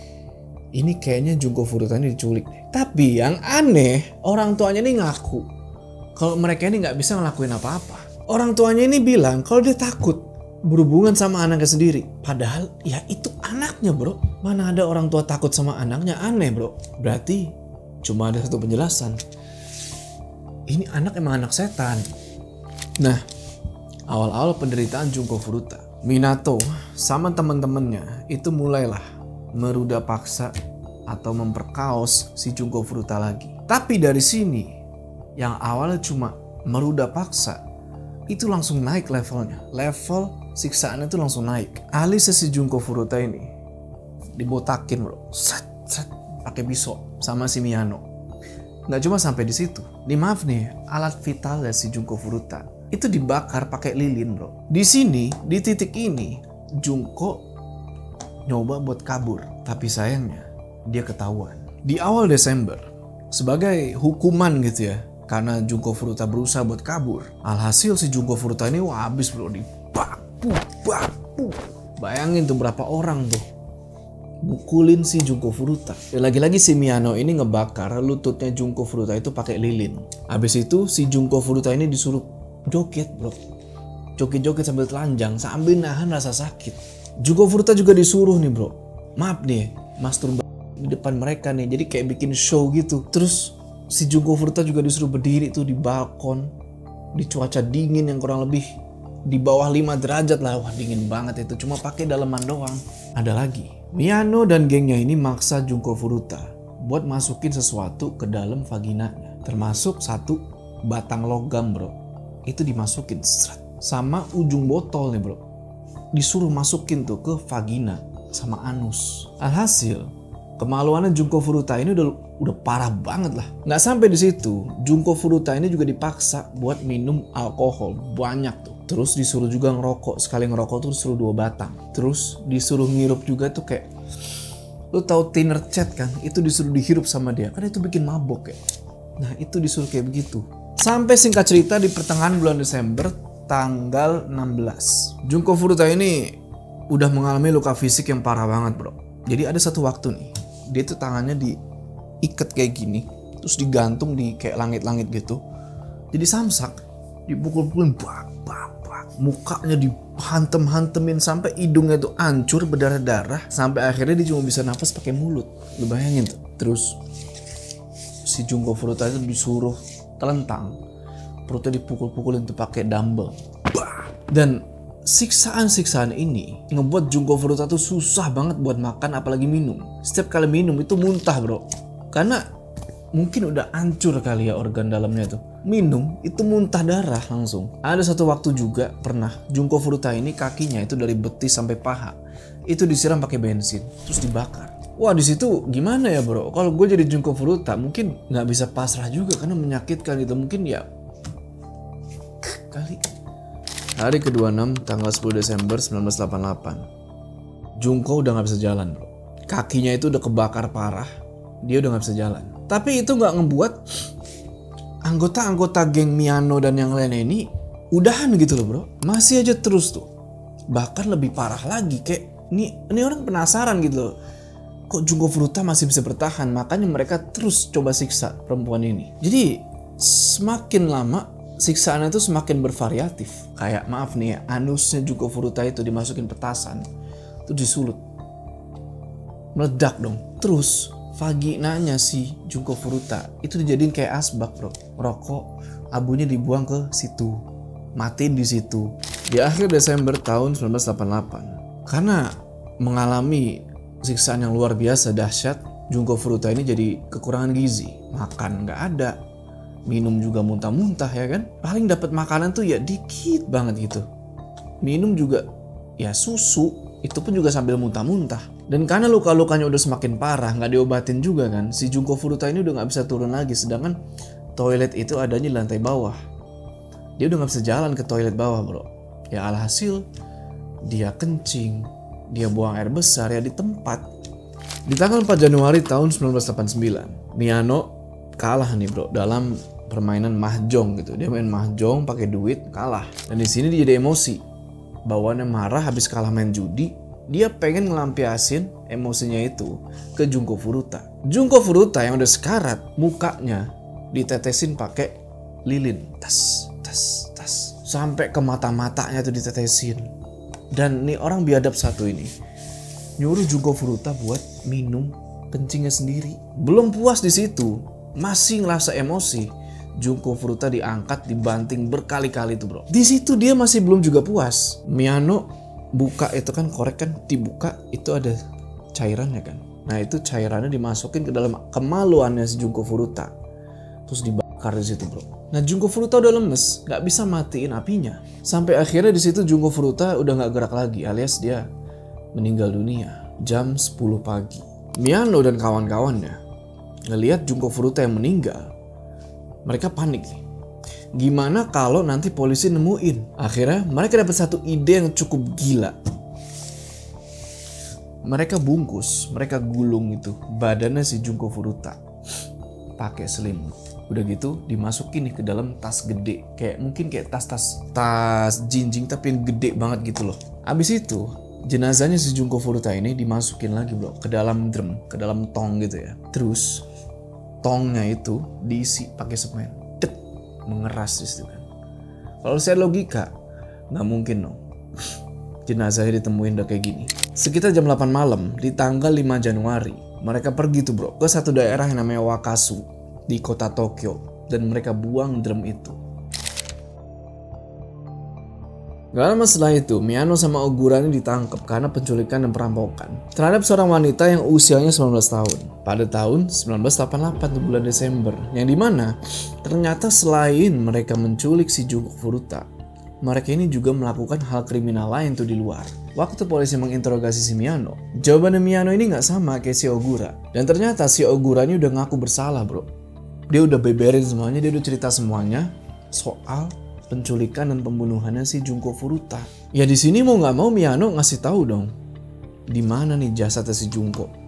Speaker 1: ini kayaknya Junko Furuta ini diculik deh. Tapi yang aneh, orang tuanya ini ngaku kalau mereka ini nggak bisa ngelakuin apa-apa. Orang tuanya ini bilang kalau dia takut berhubungan sama anaknya sendiri. Padahal ya itu anaknya bro. Mana ada orang tua takut sama anaknya, aneh bro. Berarti cuma ada satu penjelasan. Ini anak emang anak setan. Nah, awal-awal penderitaan Junko Furuta, Minato sama teman-temannya itu mulailah meruda paksa atau memperkaos si Junko Furuta lagi. Tapi dari sini yang awalnya cuma meruda paksa itu langsung naik levelnya. Level siksaannya itu langsung naik. Alisnya si Junko Furuta ini dibotakin bro, set set pakai pisau sama si Miyano. Nggak cuma sampai di situ. Nih maaf nih, alat vitalnya si Junko Furuta itu dibakar pakai lilin bro. Di sini, di titik ini, Junko nyoba buat kabur. Tapi sayangnya, dia ketahuan. Di awal Desember, sebagai hukuman gitu ya, karena Junko Furuta berusaha buat kabur. Alhasil si Junko Furuta ini wah habis bro, dibapu, bapu. Bayangin tuh berapa orang tuh mukulin si Junko Furuta. Dan lagi-lagi si Miyano ini ngebakar lututnya Junko Furuta itu pakai lilin. Habis itu si Junko Furuta ini disuruh joget bro, joget-joget sambil telanjang sambil nahan rasa sakit. Junko Furuta juga disuruh nih bro, maaf nih, masturbasi di depan mereka nih, jadi kayak bikin show gitu. Terus si Junko Furuta juga disuruh berdiri tuh di balkon di cuaca dingin yang kurang lebih di bawah lima derajat lah. Wah dingin banget itu, cuma pakai daleman doang. Ada lagi, Miyano dan gengnya ini maksa Junko Furuta buat masukin sesuatu ke dalam vaginanya, termasuk satu batang logam bro. Itu dimasukin sama ujung botol nih bro, disuruh masukin tuh ke vagina sama anus. Alhasil kemaluannya Junko Furuta ini udah udah parah banget lah. Nggak sampai di situ, Junko Furuta ini juga dipaksa buat minum alkohol banyak tuh. Terus disuruh juga ngerokok, sekali ngerokok tuh disuruh dua batang. Terus disuruh ngirup juga tuh kayak Lu tahu thinner chat kan? Itu disuruh dihirup sama dia. Karena itu bikin mabok ya. Nah itu disuruh kayak begitu. Sampai singkat cerita di pertengahan bulan Desember tanggal enam belas. Junko Furuta ini udah mengalami luka fisik yang parah banget bro. Jadi ada satu waktu nih. Dia tuh tangannya diikat kayak gini. Terus digantung di kayak langit-langit gitu. Jadi samsak. Dipukul-pukulin. Bak, bak, bak. Mukanya dihantem-hantemin sampai hidungnya tuh hancur berdarah-darah. Sampai akhirnya dia cuma bisa nafas pakai mulut. Lu bayangin tuh. Terus si Junko Furuta itu disuruh telentang. Perutnya dipukul-pukulin tuh pakai dumbbell. Bah. Dan siksaan-siksaan ini ngebuat Junko Furuta tuh susah banget buat makan apalagi minum. Setiap kali minum itu muntah bro. Karena mungkin udah hancur kali ya organ dalamnya tuh. Minum itu muntah darah langsung. Ada satu waktu juga pernah Junko Furuta ini kakinya itu dari betis sampai paha. Itu disiram pakai bensin terus dibakar. Wah di situ gimana ya bro? Kalau gue jadi Junko Furuta mungkin nggak bisa pasrah juga karena menyakitkan gitu. Mungkin ya kali. Hari kedua puluh enam tanggal sepuluh Desember seribu sembilan ratus delapan puluh delapan. Junko udah nggak bisa jalan bro. Kakinya itu udah kebakar parah. Dia udah nggak bisa jalan. Tapi itu nggak ngebuat anggota-anggota geng Miyano dan yang lainnya ini udahan gitu loh bro. Masih aja terus tuh. Bahkan lebih parah lagi kayak ini ini orang penasaran gitu loh. Kok Junko Furuta masih bisa bertahan? Makanya mereka terus coba siksa perempuan ini. Jadi semakin lama siksaannya itu semakin bervariatif. Kayak maaf nih ya, anusnya Junko Furuta itu dimasukin petasan. Itu disulut. Meledak dong. Terus vaginanya si Junko Furuta itu dijadiin kayak asbak bro. Rokok, abunya dibuang ke situ. Mati di situ. Di akhir Desember tahun seribu sembilan ratus delapan puluh delapan. Karena mengalami siksaan yang luar biasa dahsyat, Junko Furuta ini jadi kekurangan gizi. Makan nggak ada. Minum juga muntah-muntah ya kan. Paling dapat makanan tuh ya dikit banget gitu. Minum juga ya susu. Itu pun juga sambil muntah-muntah. Dan karena luka-lukanya udah semakin parah, nggak diobatin juga kan, si Junko Furuta ini udah nggak bisa turun lagi. Sedangkan toilet itu adanya di lantai bawah. Dia udah nggak bisa jalan ke toilet bawah bro. Ya alhasil dia kencing, dia buang air besar ya di tempat. Di tanggal empat Januari tahun seribu sembilan ratus delapan puluh sembilan, Miyano kalah nih bro dalam permainan mahjong gitu. Dia main mahjong pakai duit, kalah. Dan di sini dia jadi emosi. Bawaannya marah habis kalah main judi. Dia pengen ngelampiasin emosinya itu ke Junko Furuta. Junko Furuta yang udah sekarat, mukanya ditetesin pakai lilin. Tas, tas, tas. Sampai ke mata-matanya tuh ditetesin. Dan nih orang biadab satu ini nyuruh Junko Furuta buat minum kencingnya sendiri. Belum puas di situ, masih ngerasa emosi. Junko Furuta diangkat, dibanting berkali-kali tuh bro. Di situ dia masih belum juga puas. Miyano buka itu kan korek kan, dibuka itu ada cairannya kan. Nah itu cairannya dimasukin ke dalam kemaluannya si Junko Furuta. Terus dibakar di situ bro. Nah Junko Furuta udah lemes, nggak bisa matiin apinya. Sampai akhirnya di situ Junko Furuta udah nggak gerak lagi, alias dia meninggal dunia jam sepuluh pagi. Miyano dan kawan-kawannya ngelihat Junko Furuta yang meninggal. Mereka panik nih. Gimana kalau nanti polisi nemuin? Akhirnya mereka dapat satu ide yang cukup gila. Mereka bungkus, mereka gulung itu badannya si Junko Furuta pakai selimut. Udah gitu dimasukin nih ke dalam tas gede. Kayak mungkin kayak tas-tas tas jinjing tapi yang gede banget gitu loh. Abis itu jenazahnya si Junko Furuta ini dimasukin lagi bro ke dalam drum, ke dalam tong gitu ya. Terus tongnya itu diisi pakai semen. Dek, mengeras di situ kan. Kalau saya logika, nggak mungkin dong. Jenazahnya ditemuin udah kayak gini. Sekitar jam delapan malam di tanggal lima Januari, mereka pergi tuh bro ke satu daerah yang namanya Wakasu di kota Tokyo dan mereka buang drum itu. Gak lama setelah itu, Miyano sama Ogura ini ditangkap karena penculikan dan perampokan terhadap seorang wanita yang usianya sembilan belas tahun pada tahun seribu sembilan ratus delapan puluh delapan di bulan Desember, yang dimana ternyata selain mereka menculik si Junko Furuta, mereka ini juga melakukan hal kriminal lain tuh di luar. Waktu polisi menginterogasi si Miyano, jawabannya Miyano ini nggak sama kayak si Ogura. Dan ternyata si Ogura ini udah ngaku bersalah bro. Dia udah beberin semuanya, dia udah cerita semuanya soal penculikan dan pembunuhannya si Junko Furuta. Ya di sini mau nggak mau Miyano ngasih tahu dong, di mana nih jasadnya si Junko.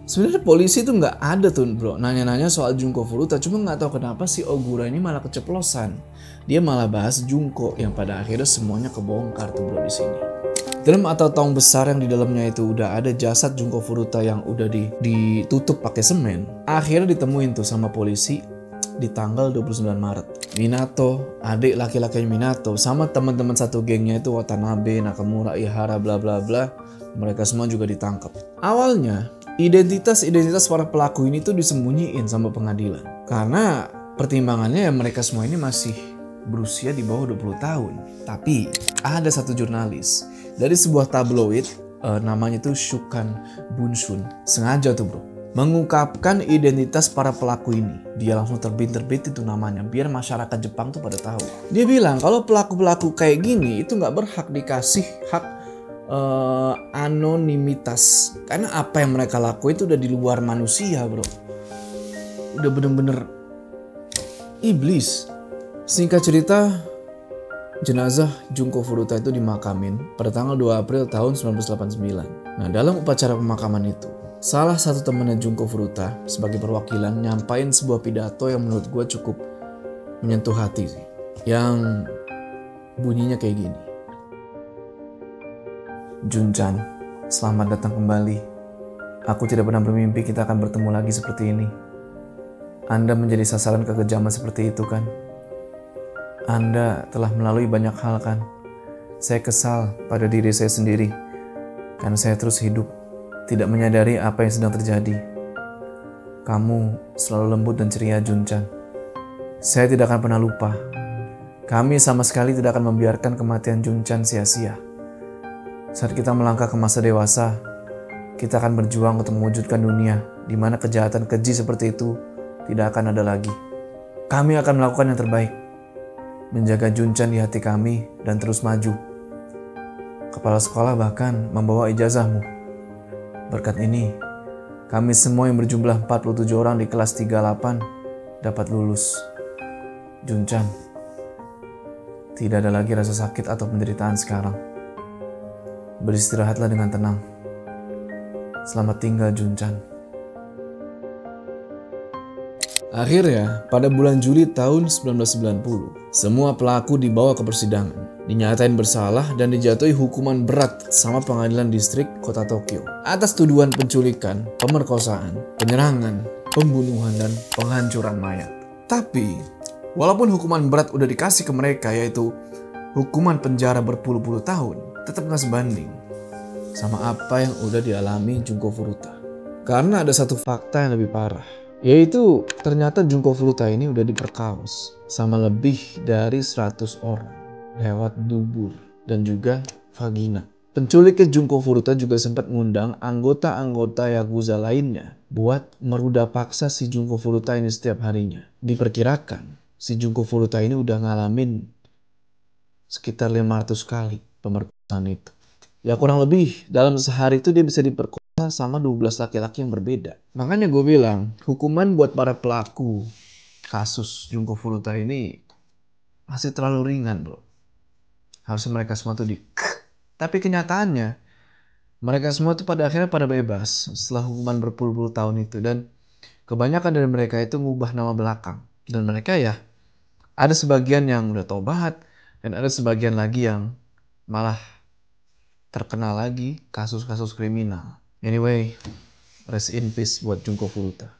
Speaker 1: Sebenarnya polisi tuh nggak ada tuh bro nanya-nanya soal Junko Furuta, cuma nggak tahu kenapa si Ogura ini malah keceplosan. Dia malah bahas Junko yang pada akhirnya semuanya kebongkar tuh bro di sini. Dalam atau tong besar yang di dalamnya itu udah ada jasad Junko Furuta yang udah di, ditutup pakai semen. Akhirnya ditemuin tuh sama polisi di tanggal dua puluh sembilan Maret. Minato, adik laki-lakinya Minato, sama teman-teman satu gengnya itu Watanabe, Nakamura, Ihara, bla bla bla. Mereka semua juga ditangkap. Awalnya identitas-identitas para pelaku ini tuh disembunyiin sama pengadilan. Karena pertimbangannya ya mereka semua ini masih berusia di bawah dua puluh tahun. Tapi ada satu jurnalis dari sebuah tabloid uh, namanya tuh Shukan Bunshun. Sengaja tuh bro mengungkapkan identitas para pelaku ini. Dia langsung terbit-terbit itu namanya biar masyarakat Jepang tuh pada tahu. Dia bilang kalau pelaku-pelaku kayak gini itu nggak berhak dikasih hak Uh, anonimitas, karena apa yang mereka lakuin itu udah di luar manusia bro, udah bener-bener iblis. Singkat cerita, jenazah Junko Furuta itu dimakamin pada tanggal dua April tahun seribu sembilan ratus delapan puluh sembilan. Nah dalam upacara pemakaman itu, salah satu temannya Junko Furuta sebagai perwakilan nyampain sebuah pidato yang menurut gue cukup menyentuh hati sih, yang bunyinya kayak gini. Junchan, selamat datang kembali. Aku tidak pernah bermimpi kita akan bertemu lagi seperti ini. Anda menjadi sasaran kekejaman seperti itu kan? Anda telah melalui banyak hal kan? Saya kesal pada diri saya sendiri karena saya terus hidup, tidak menyadari apa yang sedang terjadi. Kamu selalu lembut dan ceria, Junchan. Saya tidak akan pernah lupa. Kami sama sekali tidak akan membiarkan kematian Junchan sia-sia. Saat kita melangkah ke masa dewasa, kita akan berjuang untuk mewujudkan dunia di mana kejahatan keji seperti itu tidak akan ada lagi. Kami akan melakukan yang terbaik, menjaga Junchan di hati kami dan terus maju. Kepala sekolah bahkan membawa ijazahmu. Berkat ini, kami semua yang berjumlah empat puluh tujuh orang di kelas tiga puluh delapan dapat lulus. Junchan, tidak ada lagi rasa sakit atau penderitaan sekarang. Beristirahatlah dengan tenang. Selamat tinggal, Junchan. Akhirnya, pada bulan Juli tahun seribu sembilan ratus sembilan puluh, semua pelaku dibawa ke persidangan, dinyatain bersalah dan dijatuhi hukuman berat sama pengadilan distrik kota Tokyo atas tuduhan penculikan, pemerkosaan, penyerangan, pembunuhan, dan penghancuran mayat. Tapi, walaupun hukuman berat udah dikasih ke mereka, yaitu hukuman penjara berpuluh-puluh tahun, tetap gak sebanding sama apa yang udah dialami Junko Furuta. Karena ada satu fakta yang lebih parah, yaitu ternyata Junko Furuta ini udah diperkaos sama lebih dari seratus orang lewat dubur dan juga vagina. Penculiknya Junko Furuta juga sempat ngundang anggota-anggota Yakuza lainnya buat meruda paksa si Junko Furuta ini setiap harinya. Diperkirakan si Junko Furuta ini udah ngalamin sekitar lima ratus kali pemerkosaan itu. Ya kurang lebih dalam sehari itu dia bisa diperkosa sama dua belas laki-laki yang berbeda. Makanya gue bilang hukuman buat para pelaku kasus Junko Furuta ini masih terlalu ringan bro. Harusnya mereka semua tuh di... Tapi kenyataannya mereka semua tuh pada akhirnya pada bebas setelah hukuman berpuluh-puluh tahun itu. Dan kebanyakan dari mereka itu ngubah nama belakang. Dan mereka ya ada sebagian yang udah tobat. Dan ada sebagian lagi yang malah terkenal lagi kasus-kasus kriminal. Anyway, rest in peace buat Junko Furuta.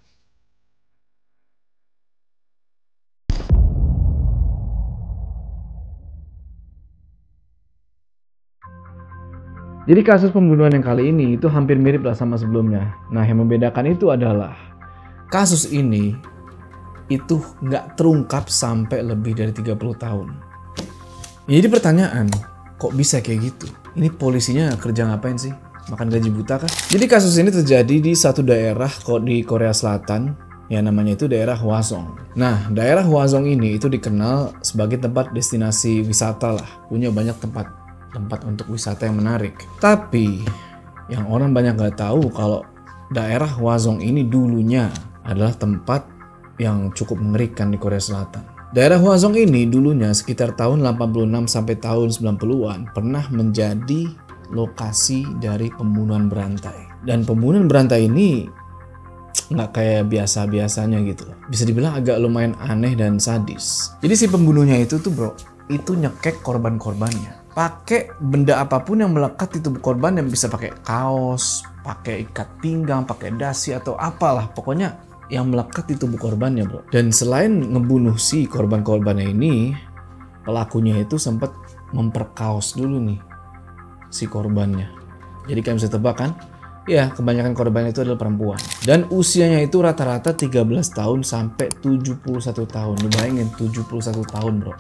Speaker 1: Jadi kasus pembunuhan yang kali ini itu hampir mirip lah sama sebelumnya. Nah yang membedakan itu adalah kasus ini itu nggak terungkap sampai lebih dari tiga puluh tahun. Jadi pertanyaan, kok bisa kayak gitu? Ini polisinya kerja ngapain sih? Makan gaji buta kah? Jadi kasus ini terjadi di satu daerah kok di Korea Selatan, yang namanya itu daerah Hwasong. Nah, daerah Hwasong ini itu dikenal sebagai tempat destinasi wisata lah, punya banyak tempat tempat untuk wisata yang menarik. Tapi yang orang banyak nggak tahu kalau daerah Hwasong ini dulunya adalah tempat yang cukup mengerikan di Korea Selatan. Daerah Hwasong ini dulunya sekitar tahun delapan puluh enam sampai tahun sembilan puluhan pernah menjadi lokasi dari pembunuhan berantai. Dan pembunuhan berantai ini nggak kayak biasa-biasanya gitu loh. Bisa dibilang agak lumayan aneh dan sadis. Jadi si pembunuhnya itu tuh bro, itu nyekek korban-korbannya. Pakai benda apapun yang melekat di tubuh korban, yang bisa pakai kaos, pakai ikat pinggang, pakai dasi atau apalah. Pokoknya yang melekat di tubuh korbannya bro. Dan selain ngebunuh si korban-korbannya ini, pelakunya itu sempat memperkaos dulu nih si korbannya. Jadi kalian bisa tebak kan? Ya, kebanyakan korban itu adalah perempuan. Dan usianya itu rata-rata tiga belas tahun sampai tujuh puluh satu tahun. Lu bayangin tujuh puluh satu tahun, bro.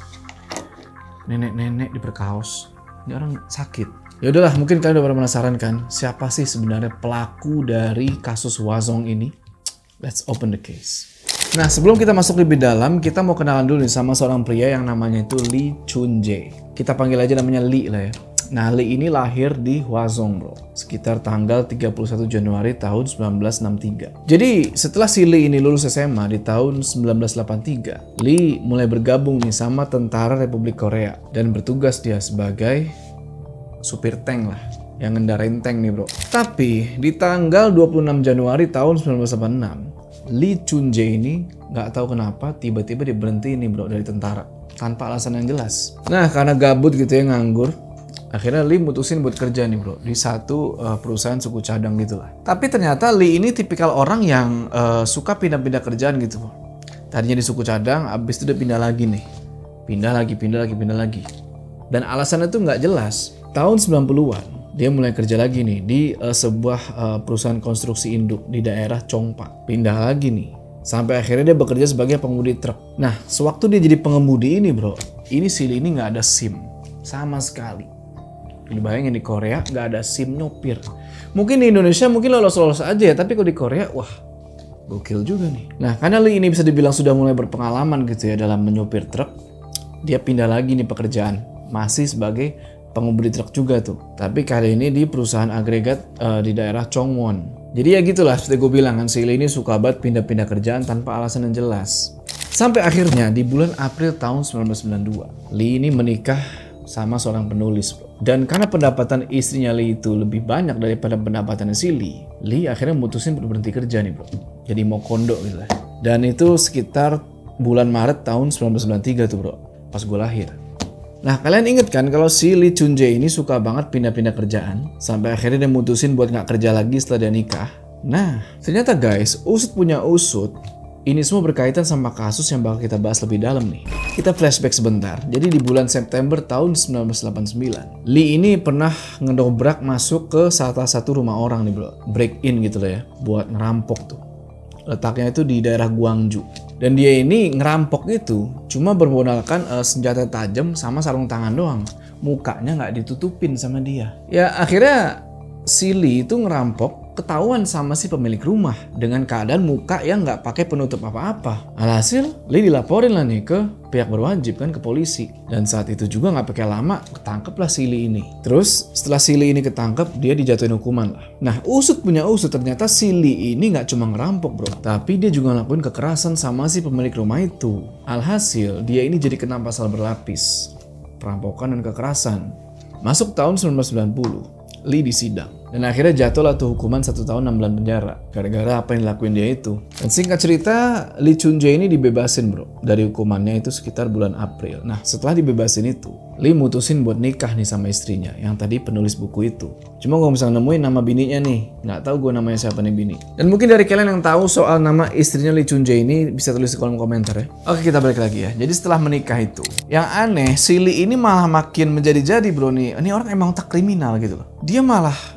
Speaker 1: Nenek-nenek diperkaos. Ini orang sakit. Ya udahlah, mungkin kalian udah pada penasaran kan, siapa sih sebenarnya pelaku dari kasus Hwasong ini? Let's open the case. Nah, sebelum kita masuk lebih dalam, kita mau kenalan dulu nih sama seorang pria yang namanya itu Lee Chun-jae. Kita panggil aja namanya Lee lah ya. Nah, Lee ini lahir di Hwasong bro, sekitar tanggal tiga puluh satu Januari tahun sembilan belas enam puluh tiga. Jadi setelah si Lee ini lulus S M A di tahun sembilan belas delapan puluh tiga, Lee mulai bergabung nih sama Tentara Republik Korea dan bertugas dia sebagai supir tank lah, yang ngendarain tank nih bro. Tapi di tanggal dua puluh enam Januari tahun sembilan belas delapan puluh enam, Lee Chun-jae ini nggak tahu kenapa tiba-tiba dia berhenti nih bro dari tentara tanpa alasan yang jelas. Nah, karena gabut gitu ya, nganggur, akhirnya Lee mutusin buat kerja nih bro di satu uh, perusahaan suku cadang gitu lah. Tapi ternyata Lee ini tipikal orang yang uh, suka pindah-pindah kerjaan gitu bro. Tadinya di suku cadang, abis itu udah pindah lagi nih. Pindah lagi, pindah lagi, pindah lagi. Dan alasannya tuh nggak jelas. Tahun sembilan puluhan, dia mulai kerja lagi nih di uh, sebuah uh, perusahaan konstruksi induk di daerah Chongpa. Pindah lagi nih. Sampai akhirnya dia bekerja sebagai pengemudi truk. Nah, sewaktu dia jadi pengemudi ini bro, ini si Lee ini nggak ada SIM sama sekali. Bayangin di Korea nggak ada SIM nyopir. Mungkin di Indonesia mungkin lolos-lolos aja ya, tapi kalau di Korea wah gokil juga nih. Nah, karena Lee ini bisa dibilang sudah mulai berpengalaman gitu ya dalam menyopir truk, dia pindah lagi nih pekerjaan, masih sebagai pengemudi truk juga tuh. Tapi kali ini di perusahaan agregat uh, di daerah Chongwon. Jadi ya gitulah, seperti gue bilang kan, si Lee ini suka banget pindah-pindah kerjaan tanpa alasan yang jelas. Sampai akhirnya di bulan April tahun sembilan belas sembilan puluh dua, Lee ini menikah sama seorang penulis bro. Dan karena pendapatan istrinya Lee itu lebih banyak daripada pendapatan si Lee, Lee akhirnya mutusin berhenti kerja nih bro. Jadi mau kondo gitu lah. Dan itu sekitar bulan Maret tahun sembilan belas sembilan puluh tiga tuh bro, pas gue lahir. Nah, kalian inget kan kalau si Lee Chun-jae ini suka banget pindah-pindah kerjaan, sampai akhirnya dia mutusin buat nggak kerja lagi setelah dia nikah. Nah, ternyata guys, usut punya usut, ini semua berkaitan sama kasus yang bakal kita bahas lebih dalam nih. Kita flashback sebentar. Jadi di bulan September tahun sembilan belas delapan puluh sembilan, Lee ini pernah ngedobrak masuk ke salah satu rumah orang nih bro. Break in gitu lah ya, buat ngerampok tuh. Letaknya itu di daerah Gwangju. Dan dia ini ngerampok itu cuma bermodalkan uh, senjata tajam sama sarung tangan doang. Mukanya nggak ditutupin sama dia. Ya akhirnya si Lee itu ngerampok ketahuan sama si pemilik rumah dengan keadaan muka yang nggak pakai penutup apa-apa. Alhasil Lee dilaporin lah nih ke pihak berwajib kan, ke polisi. Dan saat itu juga nggak pakai lama ketangkep lah si Lee ini. Terus setelah si Lee ini ketangkep, dia dijatuhin hukuman lah. Nah, usut punya usut, ternyata si Lee ini nggak cuma ngerampok bro, tapi dia juga ngelakuin kekerasan sama si pemilik rumah itu. Alhasil dia ini jadi kena pasal berlapis, perampokan dan kekerasan. Masuk tahun sembilan belas sembilan puluh, Lee disidang. Dan akhirnya jatuhlah tuh hukuman satu tahun enam bulan penjara. Gara-gara apa yang dilakuin dia itu. Dan singkat cerita, Lee Chun-jae ini dibebasin bro. Dari hukumannya itu sekitar bulan April. Nah, setelah dibebasin itu, Lee mutusin buat nikah nih sama istrinya. Yang tadi penulis buku itu. Cuma gue bisa nemuin nama bininya nih. Nggak tahu gue namanya siapa nih bini. Dan mungkin dari kalian yang tahu soal nama istrinya Lee Chun-jae ini, bisa tulis di kolom komentar ya. Oke, kita balik lagi ya. Jadi setelah menikah itu, yang aneh, si Lee ini malah makin menjadi-jadi bro nih. Ini orang emang tak kriminal gitu loh. Dia malah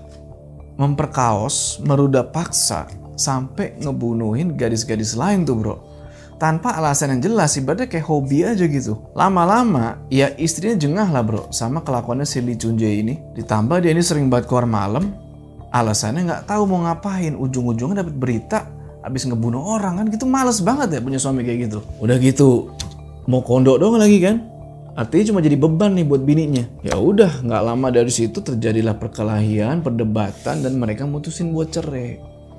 Speaker 1: memperkaos, meruda paksa, sampai ngebunuhin gadis-gadis lain tuh bro. Tanpa alasan yang jelas, ibaratnya kayak hobi aja gitu. Lama-lama, ya istrinya jengah lah bro, sama kelakuannya si Lee Chun-jae ini. Ditambah dia ini sering banget keluar malam, alasannya nggak tahu mau ngapain. Ujung-ujungnya dapat berita, habis ngebunuh orang kan, gitu males banget ya punya suami kayak gitu. Udah gitu, mau kondo doang lagi kan. Artinya cuma jadi beban nih buat bininya. Ya udah, nggak lama dari situ terjadilah perkelahian, perdebatan, dan mereka mutusin buat cerai.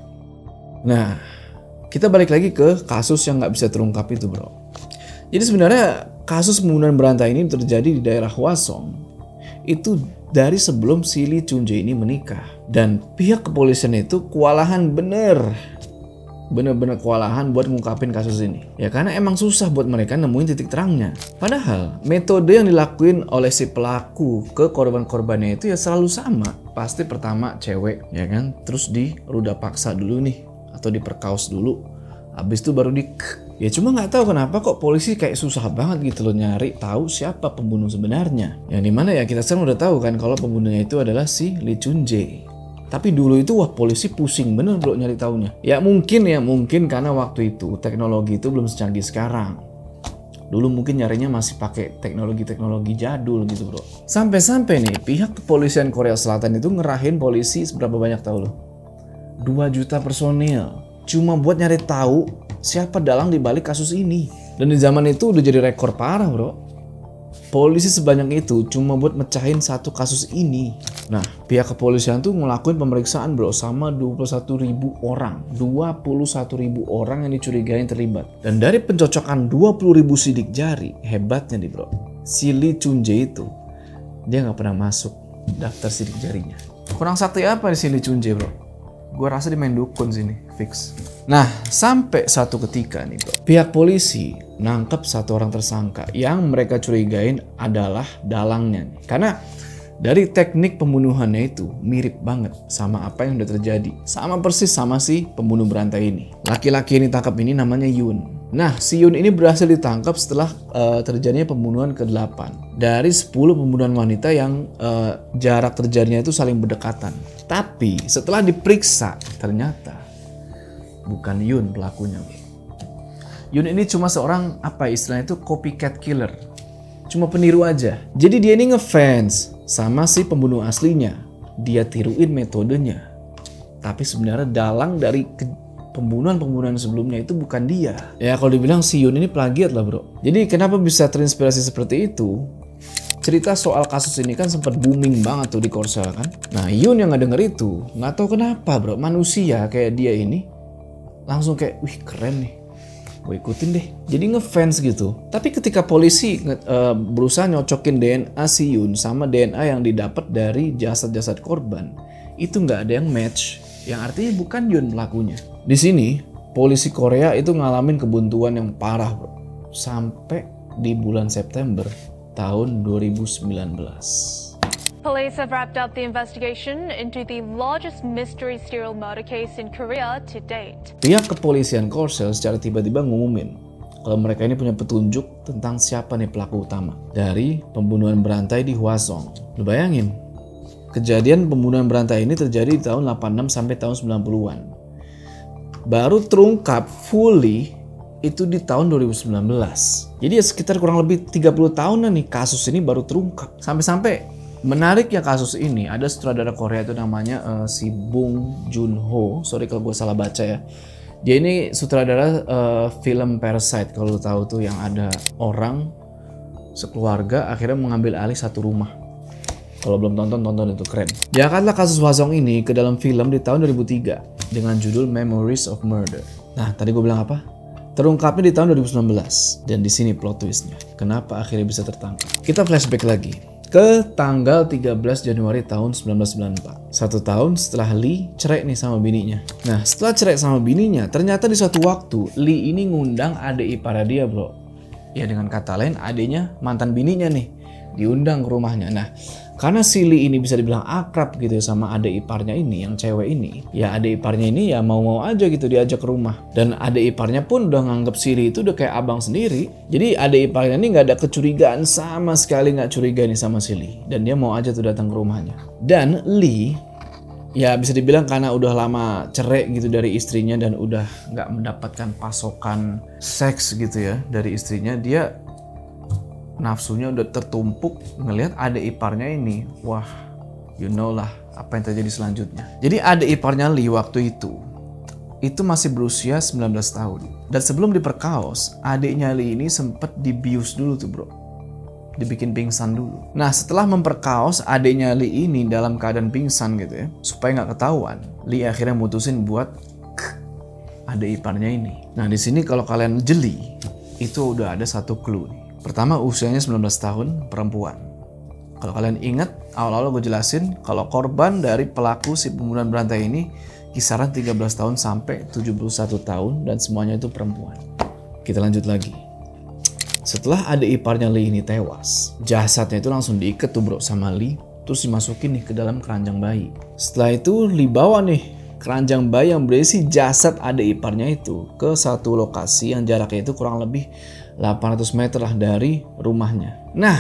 Speaker 1: Nah, kita balik lagi ke kasus yang nggak bisa terungkap itu bro. Jadi sebenarnya kasus pembunuhan berantai ini terjadi di daerah Hwasong itu dari sebelum si Lee Chun-jae ini menikah. Dan pihak kepolisian itu kewalahan bener bener-bener kewalahan buat ngungkapin kasus ini. Ya karena emang susah buat mereka nemuin titik terangnya. Padahal metode yang dilakuin oleh si pelaku ke korban-korbannya itu ya selalu sama. Pasti pertama cewek, ya kan? Terus di ruda paksa dulu nih, atau diperkaos dulu. Habis itu baru di... Ya cuma nggak tahu kenapa kok polisi kayak susah banget gitu loh nyari tahu siapa pembunuh sebenarnya. Yang dimana ya kita sekarang udah tahu kan kalau pembunuhnya itu adalah si Lee Chun-jae. Tapi dulu itu wah polisi pusing bener bro nyari taunya. Ya mungkin ya mungkin karena waktu itu teknologi itu belum secanggih sekarang. Dulu mungkin nyarinya masih pakai teknologi-teknologi jadul gitu bro. Sampai-sampai nih pihak kepolisian Korea Selatan itu ngerahin polisi seberapa banyak tahu lo? dua juta personil. Cuma buat nyari tahu siapa dalang di balik kasus ini. Dan di zaman itu udah jadi rekor parah bro. Polisi sebanyak itu cuma buat mecahin satu kasus ini. Nah, pihak kepolisian tuh ngelakuin pemeriksaan bro sama dua puluh satu ribu orang. dua puluh satu ribu orang yang dicurigain terlibat. Dan dari pencocokan dua puluh ribu sidik jari, hebatnya nih bro, si Lee Chun-jae itu, dia nggak pernah masuk daftar sidik jarinya. Kurang sakti apa di si Lee Chun-jae bro? Gue rasa dia main dukun sini, fix. Nah, sampai satu ketika nih bro, pihak polisi nangkep satu orang tersangka yang mereka curigain adalah dalangnya nih. Karena dari teknik pembunuhannya itu mirip banget sama apa yang udah terjadi. Sama persis sama si pembunuh berantai ini. Laki-laki yang ditangkap ini namanya Yun. Nah, si Yun ini berhasil ditangkap setelah uh, terjadinya pembunuhan ke delapan. Dari sepuluh pembunuhan wanita yang uh, jarak terjadinya itu saling berdekatan. Tapi setelah diperiksa, ternyata bukan Yun pelakunya. Yun ini cuma seorang, apa istilahnya itu, copycat killer. Cuma peniru aja. Jadi dia ini ngefans sama si pembunuh aslinya. Dia tiruin metodenya. Tapi sebenarnya dalang dari pembunuhan-pembunuhan sebelumnya itu bukan dia. Ya kalau dibilang si Yun ini plagiat lah bro. Jadi kenapa bisa terinspirasi seperti itu? Cerita soal kasus ini kan sempat booming banget tuh di Korsel kan. Nah Yun yang nggak denger itu, nggak tahu kenapa bro, manusia kayak dia ini langsung kayak, wih keren nih, gue ikutin deh. Jadi ngefans gitu. Tapi ketika polisi uh, berusaha nyocokin D N A si Yun sama D N A yang didapat dari jasad-jasad korban, itu nggak ada yang match. Yang artinya bukan Yun pelakunya. Di sini polisi Korea itu ngalamin kebuntuan yang parah bro. Sampai di bulan September tahun dua ribu sembilan belas.
Speaker 2: Police have wrapped up the investigation into the largest mystery serial murder case in Korea to date.
Speaker 1: Pihak kepolisian Korsel secara tiba-tiba ngumumin kalau mereka ini punya petunjuk tentang siapa nih pelaku utama dari pembunuhan berantai di Hwasong. Lu bayangin, kejadian pembunuhan berantai ini terjadi di tahun delapan puluh enam sampai tahun sembilan puluhan. Baru terungkap fully itu di tahun dua ribu sembilan belas. Jadi ya sekitar kurang lebih tiga puluh tahunan nih kasus ini baru terungkap. Sampai-sampai menariknya kasus ini, ada sutradara Korea itu namanya uh, si Bong Joon-ho. Sorry kalau gue salah baca ya. Dia ini sutradara uh, film Parasite, kalau lo tahu tuh yang ada orang sekeluarga akhirnya mengambil alih satu rumah. Kalau belum tonton, tonton itu keren. Diangkatlah kasus Hwasong ini ke dalam film di tahun dua ribu tiga dengan judul Memories of Murder. Nah, tadi gue bilang apa? Terungkapnya di tahun dua ribu sembilan belas. Dan di sini plot twistnya. Kenapa akhirnya bisa tertangkap? Kita flashback lagi ke tanggal tiga belas Januari tahun seribu sembilan ratus sembilan puluh empat. Satu tahun setelah Lee cerai nih sama bininya. Nah setelah cerai sama bininya, ternyata di suatu waktu Lee ini ngundang adik ipar dia bro. Ya dengan kata lain adiknya mantan bininya nih diundang ke rumahnya. Nah karena si Lee ini bisa dibilang akrab gitu sama adik iparnya ini, yang cewek ini. Ya adik iparnya ini ya mau-mau aja gitu diajak ke rumah. Dan adik iparnya pun udah nganggep si Lee itu udah kayak abang sendiri. Jadi adik iparnya ini gak ada kecurigaan sama sekali, gak curiga nih sama si Lee. Dan dia mau aja tuh datang ke rumahnya. Dan Lee, ya bisa dibilang karena udah lama cerai gitu dari istrinya dan udah gak mendapatkan pasokan seks gitu ya dari istrinya, dia nafsunya udah tertumpuk ngelihat adik iparnya ini. Wah, you know lah apa yang terjadi selanjutnya. Jadi adik iparnya Lee waktu itu itu masih berusia sembilan belas tahun. Dan sebelum diperkaos, adiknya Lee ini sempet dibius dulu tuh bro. Dibikin pingsan dulu. Nah setelah memperkaos adiknya Lee ini dalam keadaan pingsan gitu ya, supaya nggak ketahuan, Lee akhirnya mutusin buat adik iparnya ini. Nah di sini kalau kalian jeli, itu udah ada satu clue nih. Pertama usianya sembilan belas tahun, perempuan. Kalau kalian ingat, awal-awal gue jelasin kalau korban dari pelaku si pembunuhan berantai ini kisaran tiga belas tahun sampai tujuh puluh satu tahun dan semuanya itu perempuan. Kita lanjut lagi. Setelah adik iparnya Lee ini tewas, jasadnya itu langsung diikat tuh bro sama Lee, terus dimasukin nih ke dalam keranjang bayi. Setelah itu Lee bawa nih keranjang bayi yang berisi jasad adik iparnya itu ke satu lokasi yang jaraknya itu kurang lebih delapan ratus meter lah dari rumahnya. Nah,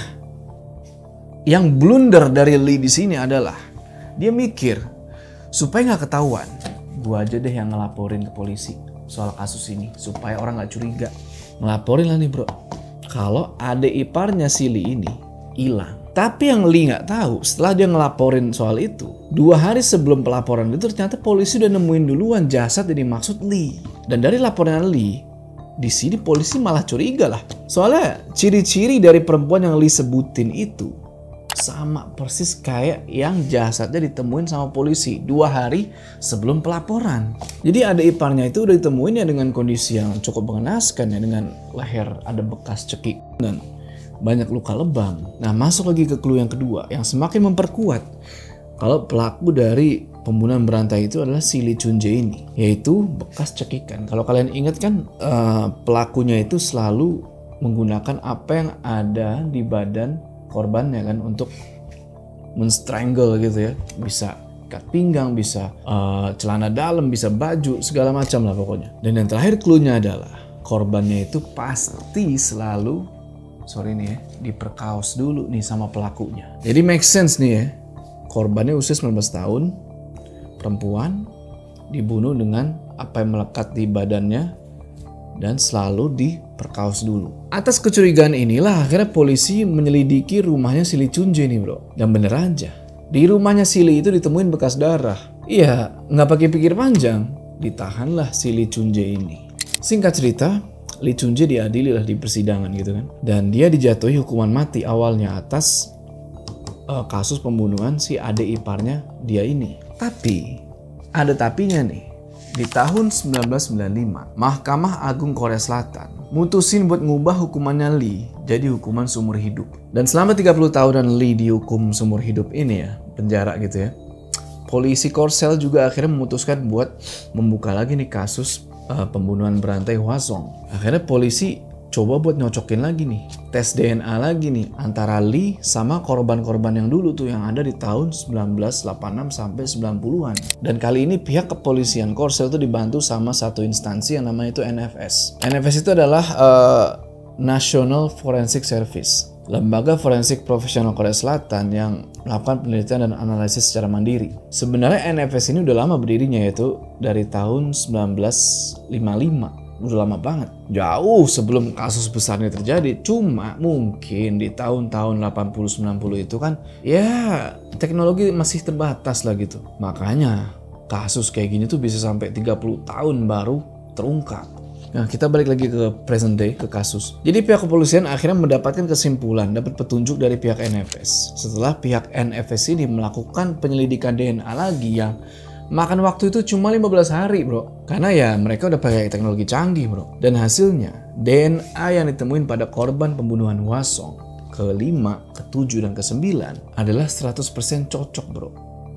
Speaker 1: yang blunder dari Lee di sini adalah dia mikir supaya nggak ketahuan, gua aja deh yang ngelaporin ke polisi soal kasus ini supaya orang nggak curiga. Ngelaporin lah nih bro, kalau adik iparnya si Lee ini hilang. Tapi yang Lee nggak tahu, setelah dia ngelaporin soal itu, dua hari sebelum pelaporan itu ternyata polisi udah nemuin duluan jasad yang dimaksud Lee. Dan dari laporan Lee, di sini polisi malah curiga lah. Soalnya ciri-ciri dari perempuan yang Lee sebutin itu sama persis kayak yang jasadnya ditemuin sama polisi dua hari sebelum pelaporan. Jadi adik iparnya itu udah ditemuin ya dengan kondisi yang cukup mengenaskan ya, dengan leher ada bekas cekik dan banyak luka lebam. Nah, masuk lagi ke clue yang kedua yang semakin memperkuat kalau pelaku dari pembunuhan berantai itu adalah si Lee Chun-jae ini, yaitu bekas cekikan. Kalau kalian ingat kan, uh, pelakunya itu selalu menggunakan apa yang ada di badan korbannya kan untuk menstrangle gitu ya. Bisa ikat pinggang, bisa uh, celana dalam, bisa baju, segala macam lah pokoknya. Dan yang terakhir clue-nya adalah korbannya itu pasti selalu sorry nih ya, diperkaos dulu nih sama pelakunya. Jadi make sense nih ya, korbannya usia sembilan belas tahun, perempuan, dibunuh dengan apa yang melekat di badannya dan selalu diperkaos dulu. Atas kecurigaan inilah akhirnya polisi menyelidiki rumahnya si Lee Chun-jae nih bro. Dan bener aja, di rumahnya si Lee itu ditemuin bekas darah. Iya, nggak pakai pikir panjang, ditahanlah si Lee Chun-jae ini. Singkat cerita, Lee Chun-jae diadili lah di persidangan gitu kan. Dan dia dijatuhi hukuman mati awalnya atas uh, kasus pembunuhan si adik iparnya dia ini. Tapi ada tapinya nih. Di tahun sembilan belas sembilan puluh lima, Mahkamah Agung Korea Selatan mutusin buat ngubah hukumannya Lee jadi hukuman seumur hidup. Dan selama tiga puluh tahunan Lee dihukum seumur hidup ini ya, penjara gitu ya, polisi Korsel juga akhirnya memutuskan buat membuka lagi nih kasus uh, pembunuhan berantai Hwasong. Akhirnya polisi coba buat nyocokin lagi nih, tes D N A lagi nih antara Lee sama korban-korban yang dulu tuh yang ada di tahun sembilan belas delapan puluh enam sampai sembilan puluhan. Dan kali ini pihak kepolisian Korsel itu dibantu sama satu instansi yang namanya itu N F S. N F S itu adalah uh, National Forensic Service, lembaga forensik profesional Korea Selatan yang melakukan penelitian dan analisis secara mandiri. Sebenarnya N F S ini udah lama berdirinya, yaitu dari tahun sembilan belas lima puluh lima. Udah lama banget, jauh sebelum kasus besar ini terjadi. Cuma mungkin di tahun-tahun delapan puluh sembilan puluh itu kan ya teknologi masih terbatas lah gitu. Makanya kasus kayak gini tuh bisa sampai tiga puluh tahun baru terungkap. Nah, kita balik lagi ke present day, ke kasus. Jadi pihak kepolisian akhirnya mendapatkan kesimpulan, dapat petunjuk dari pihak N F S. Setelah pihak N F S ini melakukan penyelidikan D N A lagi yang makan waktu itu cuma lima belas hari bro. Karena ya mereka udah pakai teknologi canggih bro. Dan hasilnya D N A yang ditemuin pada korban pembunuhan Hwasong kelima, ketujuh, dan kesembilan adalah seratus persen cocok bro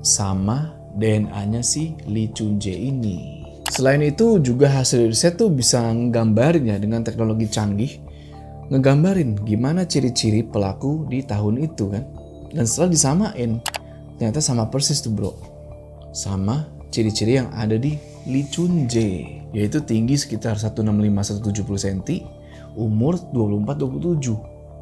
Speaker 1: sama D N A-nya si Lee Chun-jae ini. Selain itu juga hasil riset tuh bisa nggambarin ya dengan teknologi canggih, ngegambarin gimana ciri-ciri pelaku di tahun itu kan. Dan setelah disamain ternyata sama persis tuh bro sama ciri-ciri yang ada di Lee Chun-jae, yaitu tinggi sekitar seratus enam puluh lima sampai seratus tujuh puluh sentimeter, umur dua puluh empat dua puluh tujuh.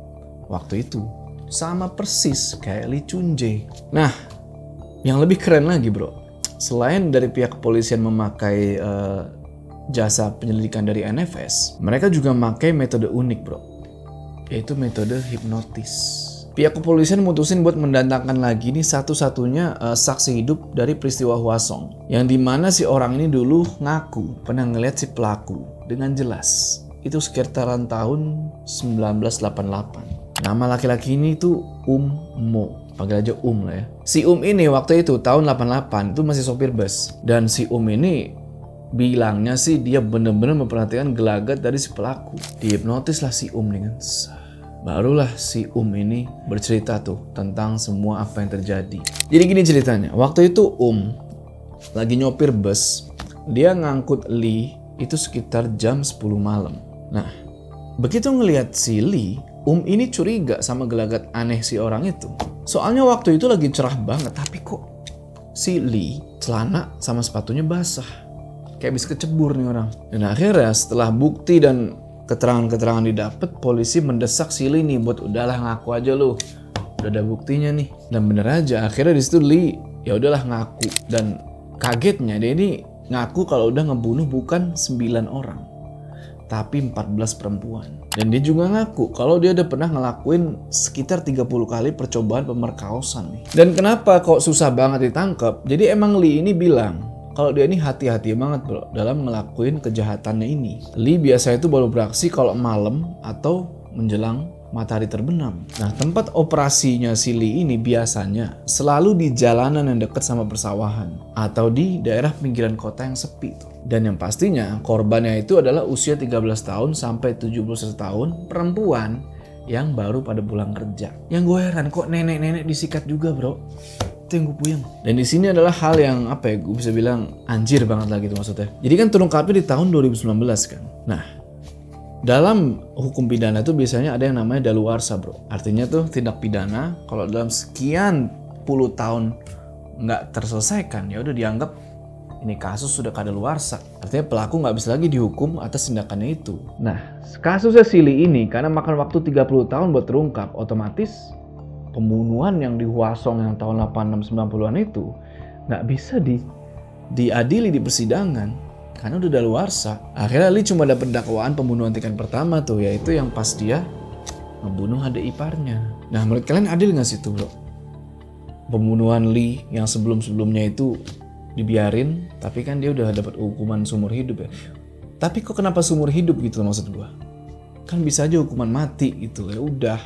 Speaker 1: Waktu itu sama persis kayak Lee Chun-jae. Nah, yang lebih keren lagi bro, selain dari pihak kepolisian memakai uh, jasa penyelidikan dari N F S, mereka juga memakai metode unik bro, yaitu metode hipnotis. Pihak kepolisian mutusin buat mendatangkan lagi nih satu-satunya uh, saksi hidup dari peristiwa Hwasong, yang dimana si orang ini dulu ngaku pernah ngeliat si pelaku dengan jelas. Itu sekitaran tahun sembilan belas delapan puluh delapan. Nama laki-laki ini tuh Um Mo, panggil aja Um lah ya. Si Um ini waktu itu tahun delapan puluh delapan itu masih sopir bus, dan si Um ini bilangnya sih dia bener-bener memperhatikan gelagat dari si pelaku. Dihipnotis lah si Um nih kan. Barulah si Um ini bercerita tuh tentang semua apa yang terjadi. Jadi gini ceritanya, waktu itu Um lagi nyopir bus, dia ngangkut Lee itu sekitar jam sepuluh malam. Nah, begitu ngelihat si Lee, Um ini curiga sama gelagat aneh si orang itu. Soalnya waktu itu lagi cerah banget, tapi kok si Lee celana sama sepatunya basah. Kayak bisa kecebur nih orang. Dan akhirnya setelah bukti dan keterangan-keterangan didapat, polisi mendesak si Lee nih buat udahlah ngaku aja lu. Udah ada buktinya nih. Dan bener aja, akhirnya di situ Lee ya udahlah ngaku. Dan kagetnya dia ini ngaku kalau udah ngebunuh bukan sembilan orang, tapi empat belas perempuan. Dan dia juga ngaku kalau dia udah pernah ngelakuin sekitar tiga puluh kali percobaan pemerkosaan nih. Dan kenapa kok susah banget ditangkap? Jadi emang Lee ini bilang kalau dia ini hati-hati banget bro dalam ngelakuin kejahatannya ini. Lee biasa itu baru beraksi kalau malam atau menjelang matahari terbenam. Nah, tempat operasinya si Lee ini biasanya selalu di jalanan yang dekat sama persawahan atau di daerah pinggiran kota yang sepi tuh. Dan yang pastinya korbannya itu adalah usia tiga belas tahun sampai tujuh puluh satu tahun, perempuan yang baru pada pulang kerja. Yang gue heran kok nenek-nenek disikat juga bro. Itu yang gue puyeng. Dan di sini adalah hal yang apa ya, gue bisa bilang anjir banget lah gitu maksudnya. Jadi kan terungkapnya di tahun dua ribu sembilan belas kan. Nah, dalam hukum pidana itu biasanya ada yang namanya daluarsa bro. Artinya tuh tindak pidana kalau dalam sekian puluh tahun nggak terselesaikan, ya udah dianggap ini kasus sudah kadaluarsa. Artinya pelaku nggak bisa lagi dihukum atas tindakannya itu. Nah, kasusnya si Lee ini karena makan waktu tiga puluh tahun buat terungkap, otomatis pembunuhan yang di Hwasong yang tahun delapan puluh enam sembilan puluhan itu nggak bisa di diadili di persidangan karena udah daluarsa. Akhirnya Lee cuma dapat dakwaan pembunuhan tingkat pertama tuh, yaitu yang pas dia membunuh adik iparnya. Nah, menurut kalian adil nggak sih tuh bro? Pembunuhan Lee yang sebelum-sebelumnya itu dibiarin, tapi kan dia udah dapat hukuman seumur hidup ya. Tapi kok kenapa seumur hidup gitu maksud gua? Kan bisa aja hukuman mati gitu, ya udah.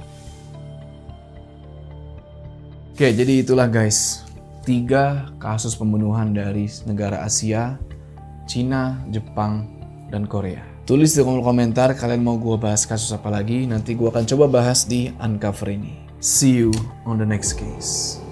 Speaker 1: Oke, jadi itulah guys, tiga kasus pembunuhan dari negara Asia, Cina, Jepang, dan Korea. Tulis di kolom komentar kalian mau gua bahas kasus apa lagi, nanti gua akan coba bahas di Uncover ini. See you on the next case.